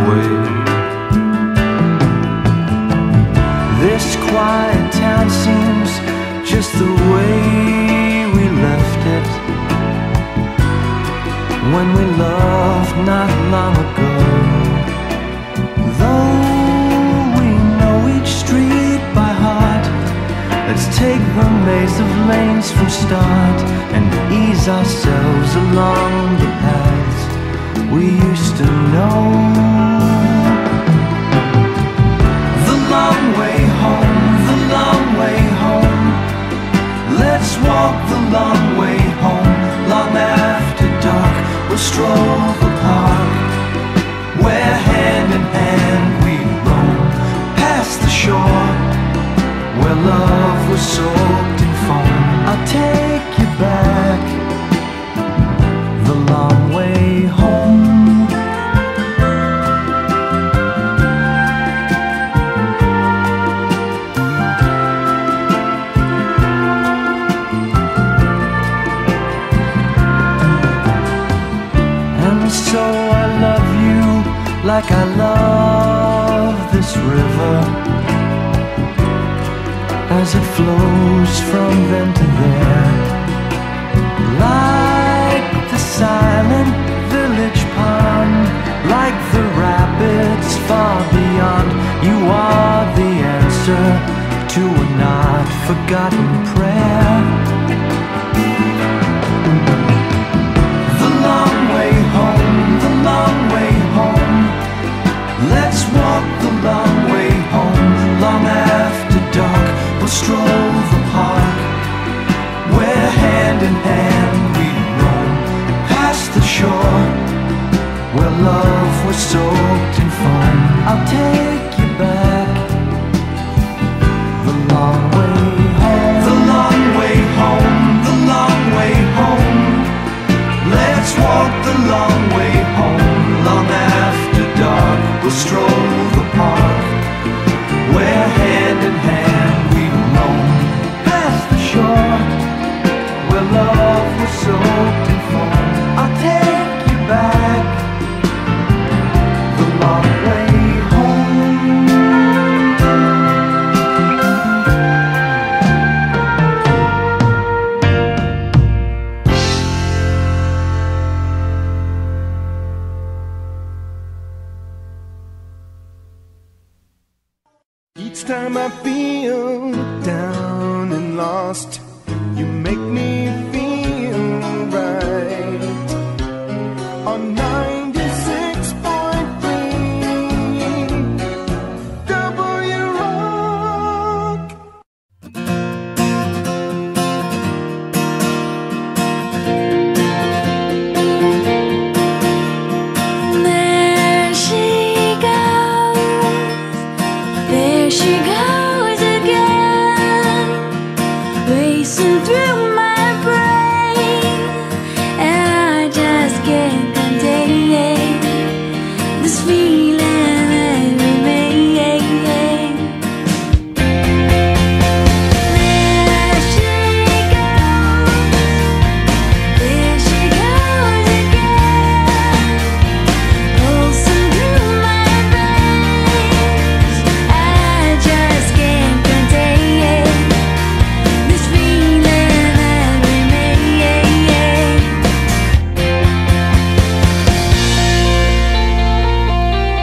away. This quiet town seems just the way we left it when we loved not long ago. Though we know each street by heart, let's take the maze of lanes from start and ease ourselves along the paths we used to know. The long way home, the long way home. Let's walk the long way home. Long after dark, we'll stroll the park, where hand in hand we roam past the shore, where love was soaked in foam. I'll take you back the long way home. And so I love you like I love this river, as it flows from then to there, like the silent village pond, like the rapids far beyond. You are the answer to a not forgotten prayer. The long way home, the long way home. Let's walk the long way home. Long after dark, we'll stroll the park, where hand in hand we roam past the shore, where love was soaked in foam. I'll take you back the long way home. The long way home, the long way home. Let's walk the long way home. Long after dark, we'll stroll the park, where hand in hand we roam past the shore, where love was soaked in foam. I'll take you back the long way home. Each time I feel down and lost, you make me feel right. On 96.3 W Rock. There she goes, there she goes again, racing through my brain, and I just can't contain this feeling that remains. There she goes again, pulsing through my veins. I just can't contain this feeling that remains.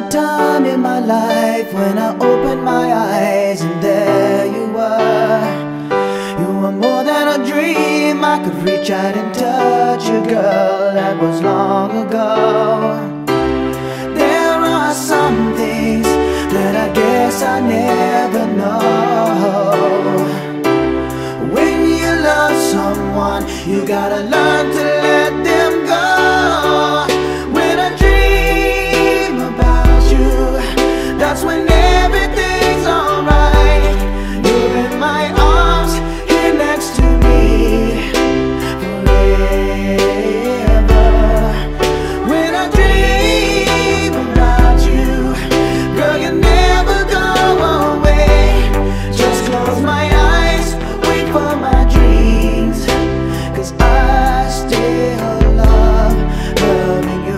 a time in my life when I opened my eyes and there you were. You were more than a dream. I could reach out and touch you, girl. That was long ago. There are some things that I guess I never know. When you love someone, you gotta learn to let them go. When I dream about you, that's when everything's alright. You're in my arms, here next to me forever. When I dream about you, girl, you never go away. Just close my eyes, wait for my dreams, 'cause I still love loving you.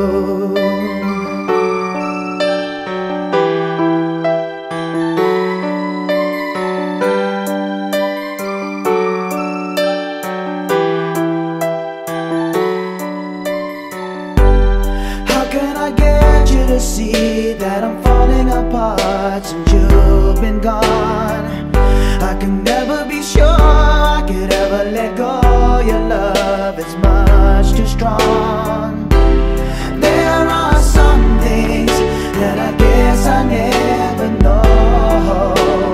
How can I get you to see that I'm falling apart since you've been gone? I can never be sure I could ever let go. Your love is much too strong. There are some things that I guess I never know.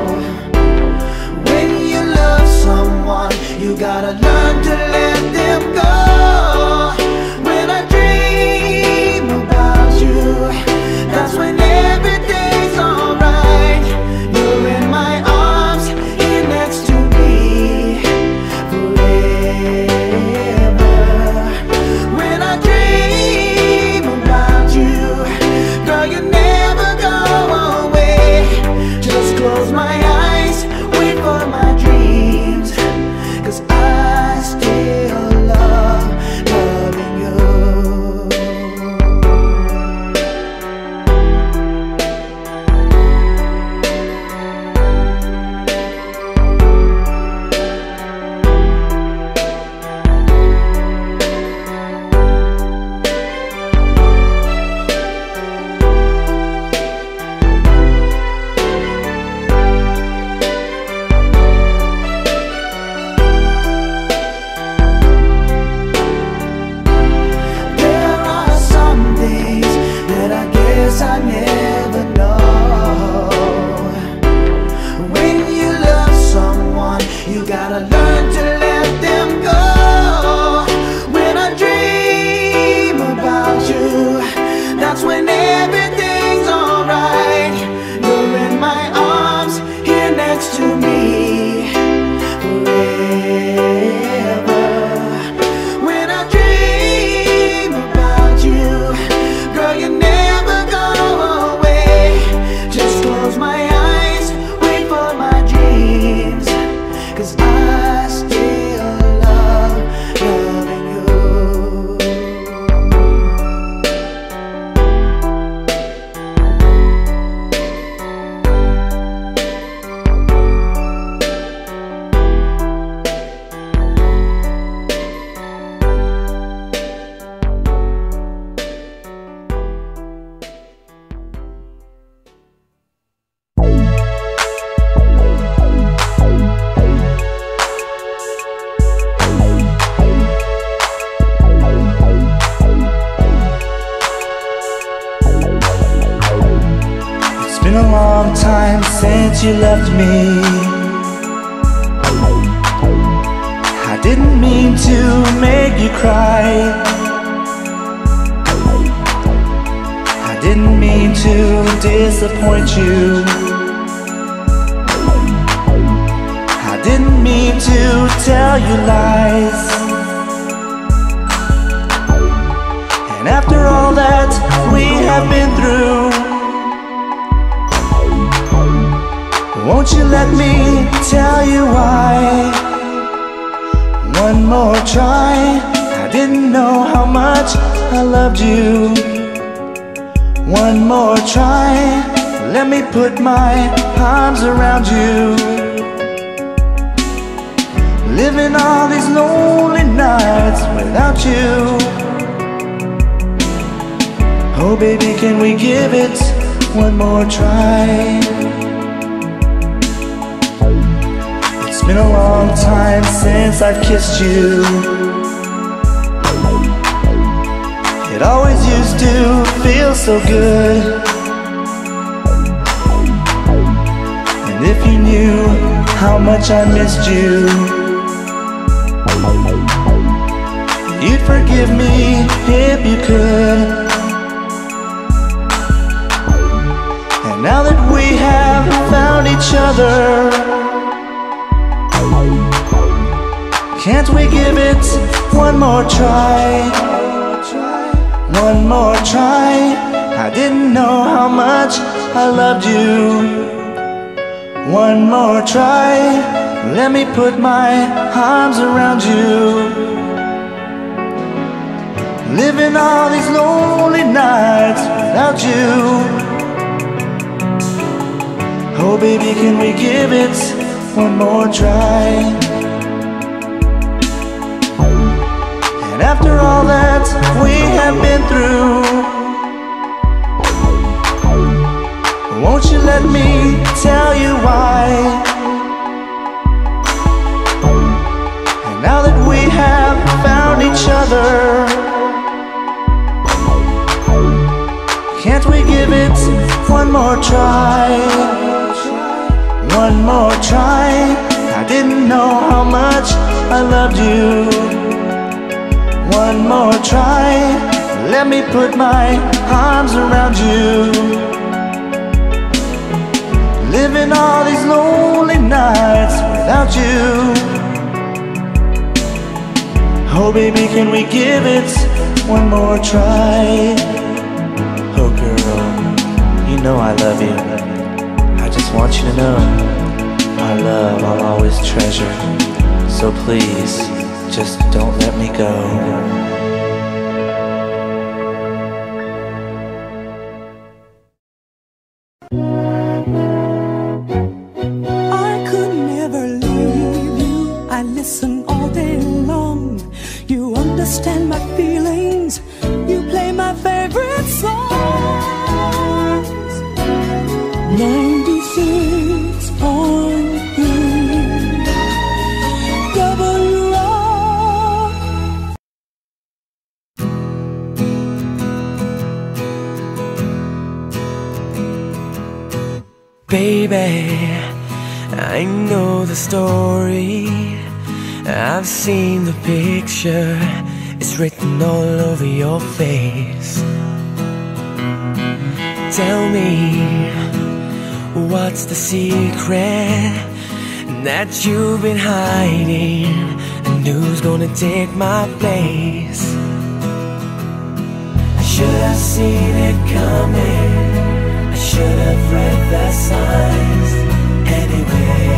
When you love someone, you gotta learn to let them go. When I dream about you, that's when everything's alright. You're in my arms, here next to me forever. When I dream about you, girl, you never go away. Just close my eyes, wait for my dreams, 'cause I still love loving you. There are some things that I guess I never know. When you love someone, you gotta learn to let them go. When I dream about you, that's when everything's alright. You're in my arms, here next to me forever. When I dream about you, girl, you never go away. Just close my eyes, wait for my dreams, 'cause I still love loving you. It's been a long time since you left me. I didn't mean to make you cry. I didn't mean to disappoint you. I didn't mean to tell you lies. And after all that we have been through, won't you let me tell you why? One more try. I didn't know how much I loved you. One more try. Let me put my arms around you. Living all these lonely nights without you. Oh baby, can we give it one more try? It's been a long time since I've kissed you. It always used to feel so good. And if you knew how much I missed you, you'd forgive me if you could. And now that we have found each other, can't we give it one more try? One more try. I didn't know how much I loved you. One more try. Let me put my arms around you. Living all these lonely nights without you. Oh baby, can we give it one more try? And after all that we have been through, won't you let me tell you why? And now that we have found each other, can't we give it one more try? One more try. I didn't know how much I loved you. One more try. Let me put my arms around you. Living all these lonely nights without you. Oh baby, can we give it one more try? Oh girl, you know I love you. I just want you to know our love I'll always treasure. So please, just don't let me go. I could never leave you. I listen all day long. You understand my feelings. You play my favorite songs. 96.3 W Rock. Baby, I know the story. I've seen the picture. It's written all over your face. Tell me, what's the secret that you've been hiding? And who's gonna take my place? I should have seen it coming. I should have read the signs. Anyway,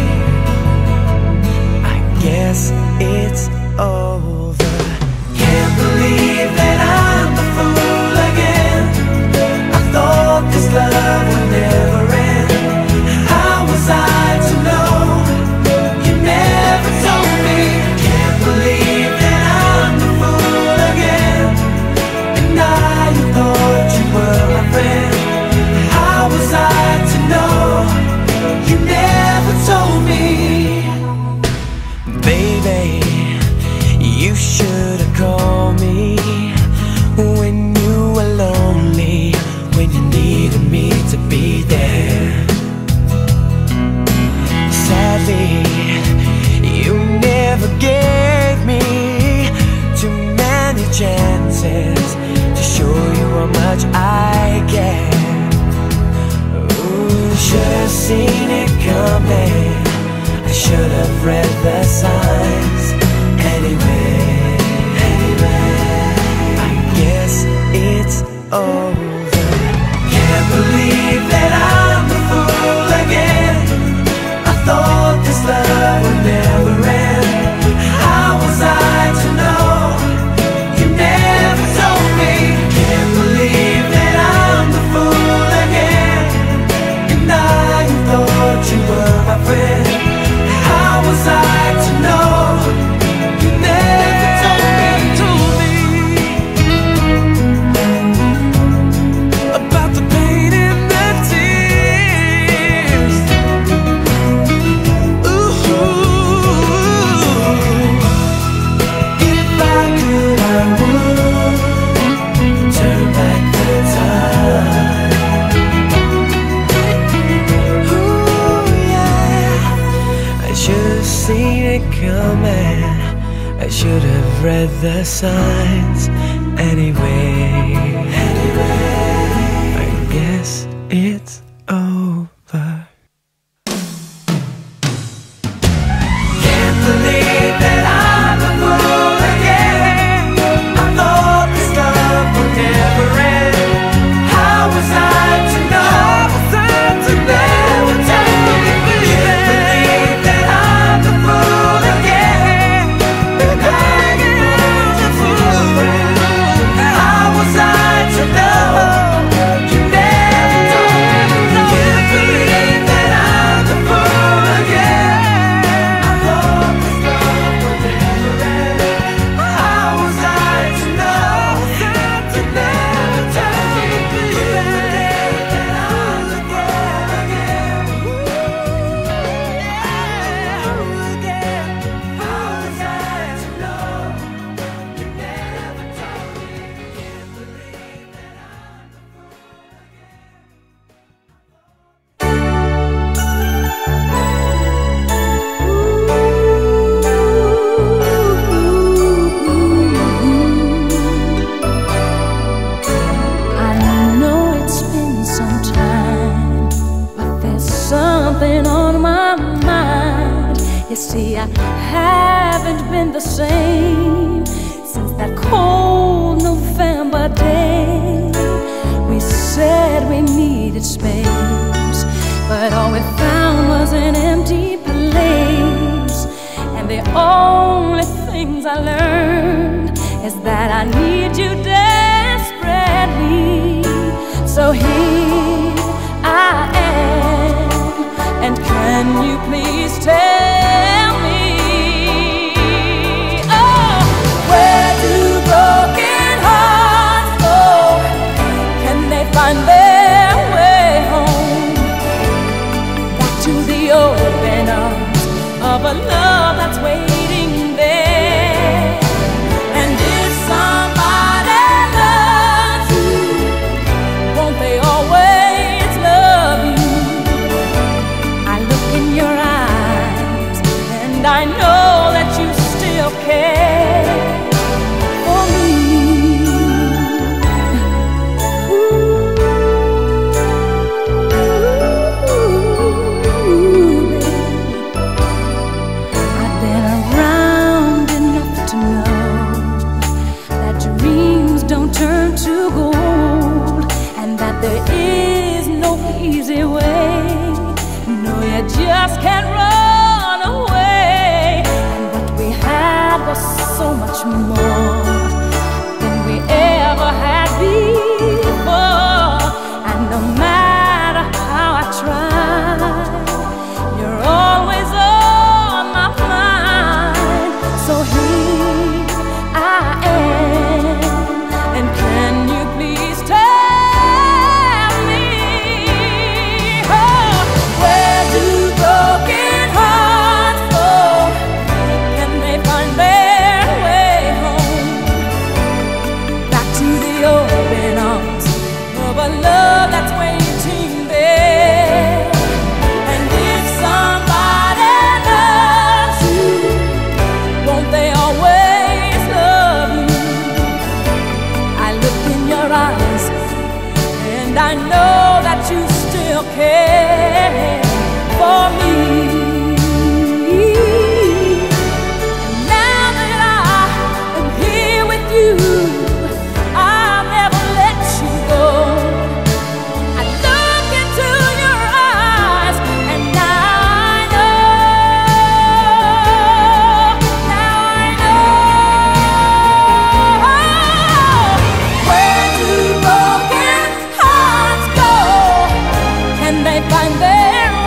I guess it's over. Can't believe that I'm the fool again. I thought this love would never end. How was I to know? You never told me. Can't believe that I'm the fool again. And I thought you were my friend. How was I to know? You never told me. Baby, you should have called me when you were lonely, when you needed me to be there. Sadly, you never gave me too many chances to show you how much I care. Ooh, should have seen it coming. I should have read the signs. Anyway, I guess it's over. Can't believe that I'm the fool again. I thought this love would never end. How was I to know? You never told me. Can't believe that I'm the fool again. And I thought you were my friend. How was I to know? You never told me. read the signs anyway. I guess it's over. Can't believe that I'm a fool again. I thought this love would never end. How was I to know? Never tell me. Can't believe that I'm the fool again. Begging a fool. How was I to know? You never told me. Can't believe that I'm the fool again. I thought this love would never end. How was I to know? To never tell me. That I'm the fool again. How was I to know? You never told me. Can't believe that I'm the I know it's been some time, but there's something on my mind. You see, I haven't been the same since that cold November day. We said we needed space, but all we found was an empty place. And the only things I learned is that I need you desperately. So here I am, and can you please tell me, oh, where do broken hearts go? Can they find their way home? Back to the open arms of a love that's waiting there. And if somebody loves you, won't they always love you? I look in your eyes and I know that you still care for me. I've been around enough to know that dreams don't turn to gold, and that there is no easy way. No, you just can't run away. And what we had was so much more than we ever had before. And no matter how I try, you're always on my mind. So here I am, and can you please tell me, oh, where do broken hearts go? Can they find their way home? Back to the open arms of a love that's waiting there. And if somebody loves you, won't they always love you? I look in your eyes and I know that you still care for me. And now that I am here with you, I'll never let you go. I look into your eyes and now I know. Where do broken hearts go? Can they find their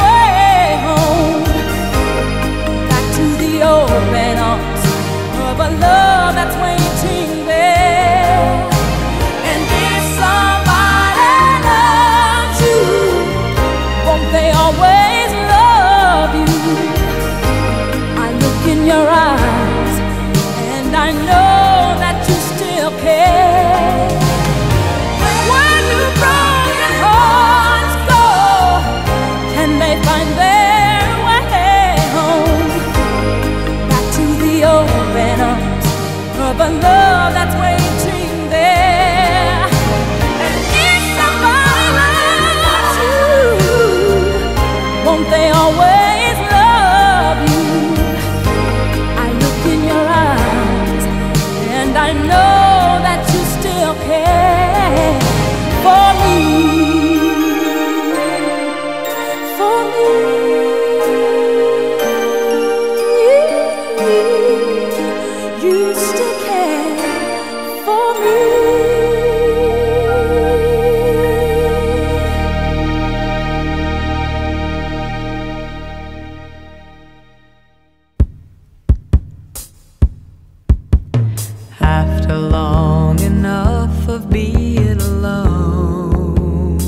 been alone.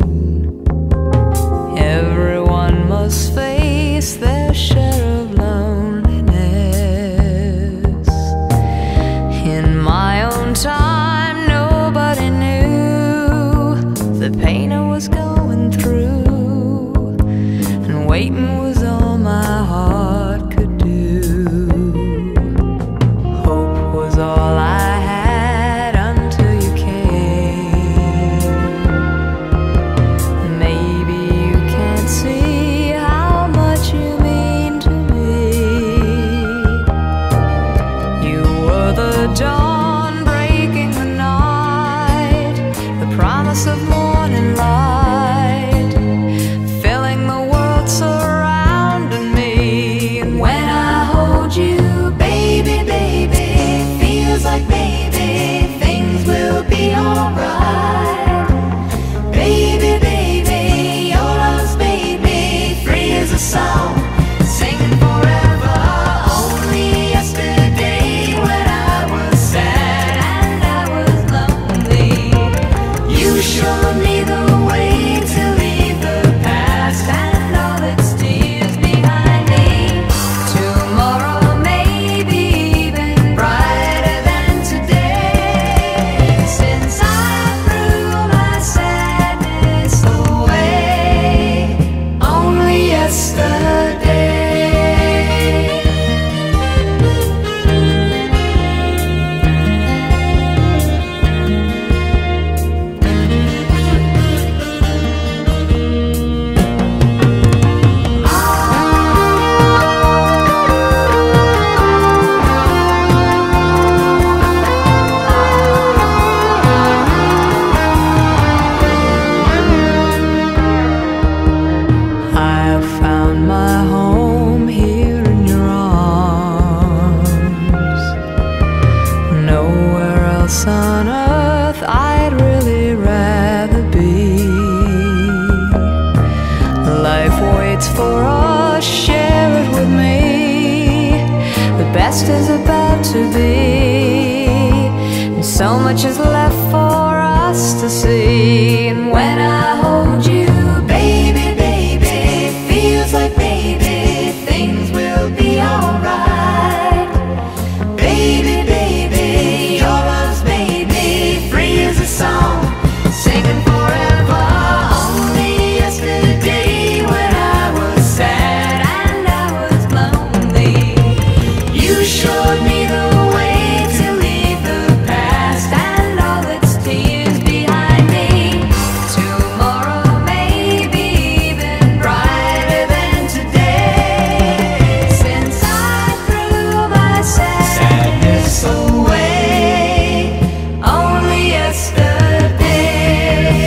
Everyone must face their share of loneliness. In my own time, nobody knew the pain I was going through, and waiting was all my heart could do. Hope was all I had until you came. Maybe you can't see how much you mean to me. You were the dawn breaking the night, the promise of morning light, filling the world surrounding me. And when I hold you, baby, baby, feels like maybe things will be alright. Baby, baby, your love's made me free as a song, singing forever. Only yesterday when I was sad and I was lonely, you showed me the way to leave the past and all its tears behind me. Tomorrow may be even brighter than today, since I threw my sadness away only yesterday. I have found my home here in your arms. Nowhere else on earth I'd really rather be. Life waits for us, share it with me. The best is about to be, and so much is left for us to see. And when I hold you, baby, baby, feels like maybe things will be alright. Baby, baby, your love's made me free as a song, singing forever. Only yesterday when I was sad and I was lonely, you showed me the way to leave the past and all its tears behind me. Tomorrow may be even brighter than today, since I threw my sadness away only yesterday.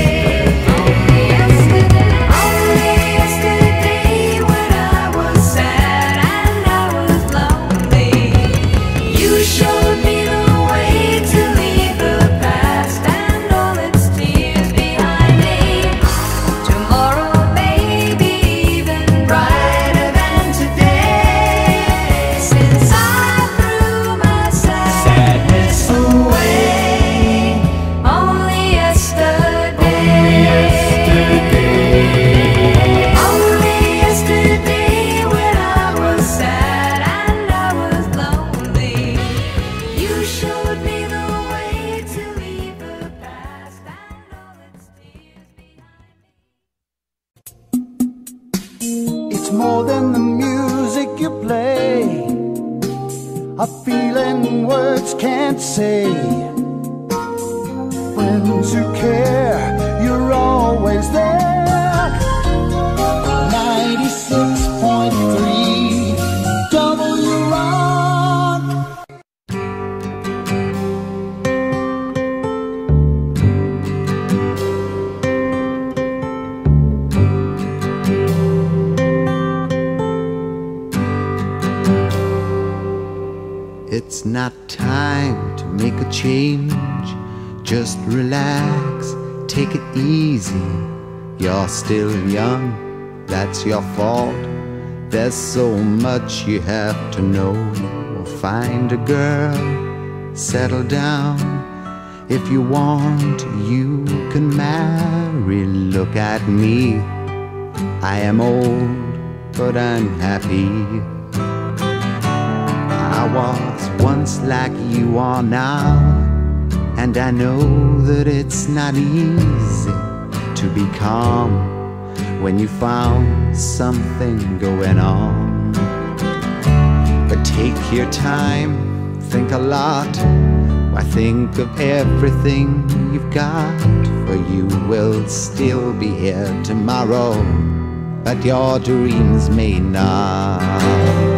Only yesterday when I was sad and I was lonely, you showed me the way to leave the past and all its tears behind me. Tomorrow may be even brighter than today, since I threw my sadness away only yesterday. Only yesterday when I was sad and I was lonely, you showed me the way to leave the past and all its tears behind me. It's more than the music you play, a feeling words can't say. Friends who care, you're always there. 96.3 W Rock. It's not time to make a change. Just relax, take it easy. You're still young, that's your fault. There's so much you have to know. Find a girl, settle down, If you want, you can marry. Look at me. I am old, but I'm happy. I was once like you are now, and I know that it's not easy to be calm when you found something going on. But take your time, think a lot. Why, think of everything you've got, for you will still be here tomorrow, but your dreams may not.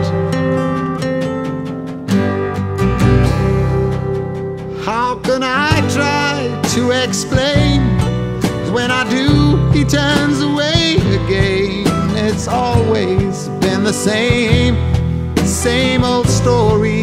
How can I try to explain? 'Cause when I do, he turns away again. It's always been the same old story.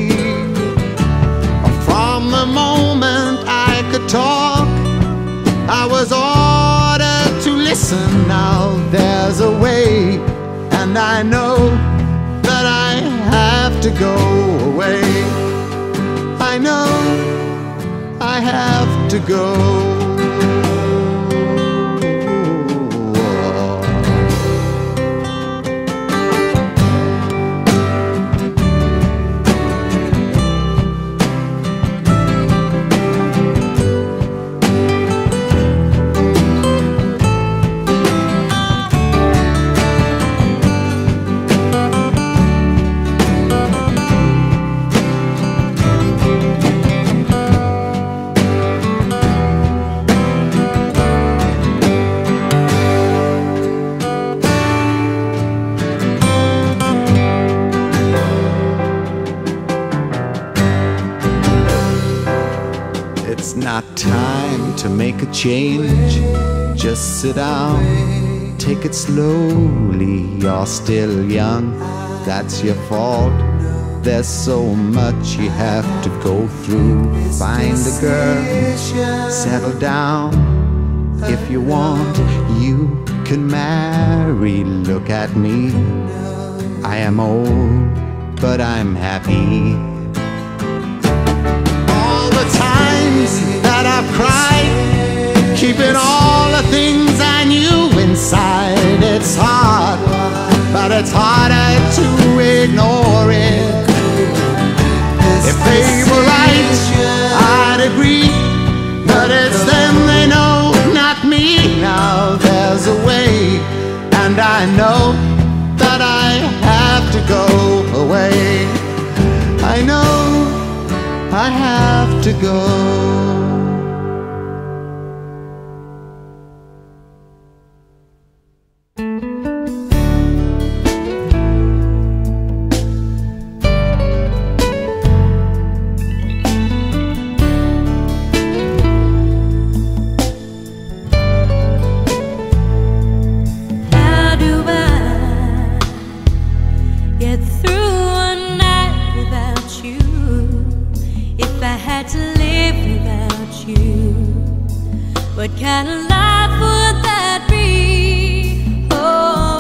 From the moment I could talk, I was ordered to listen. Now there's a way, and I know that I have to go away. I know I have to go. It's not time to make a change. Just sit down, take it slowly. You're still young, that's your fault. There's so much you have to go through. Find a girl, settle down. If you want, you can marry. Look at me. I am old, but I'm happy. All the times that I've cried, keeping all the things I knew inside. It's hard, but it's harder to ignore it. If they were right, I'd agree, but it's them they know, not me. Now there's a way, and I know that I have to go away. I know I have to go. What kind of life would that be? Oh,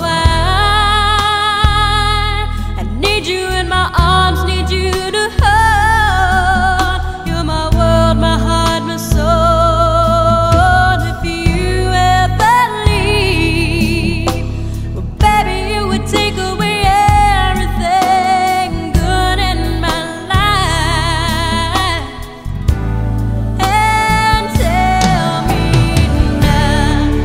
I need you in my arms, need you to hold. You're my world, my heart, my soul. If you ever leave, well, baby, you would take away everything good in my life. And tell me now,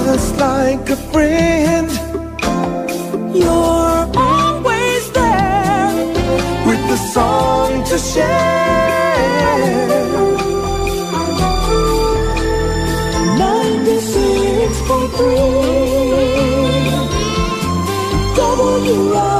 just like a friend. You're always there with the song to share. 96.3 WROC.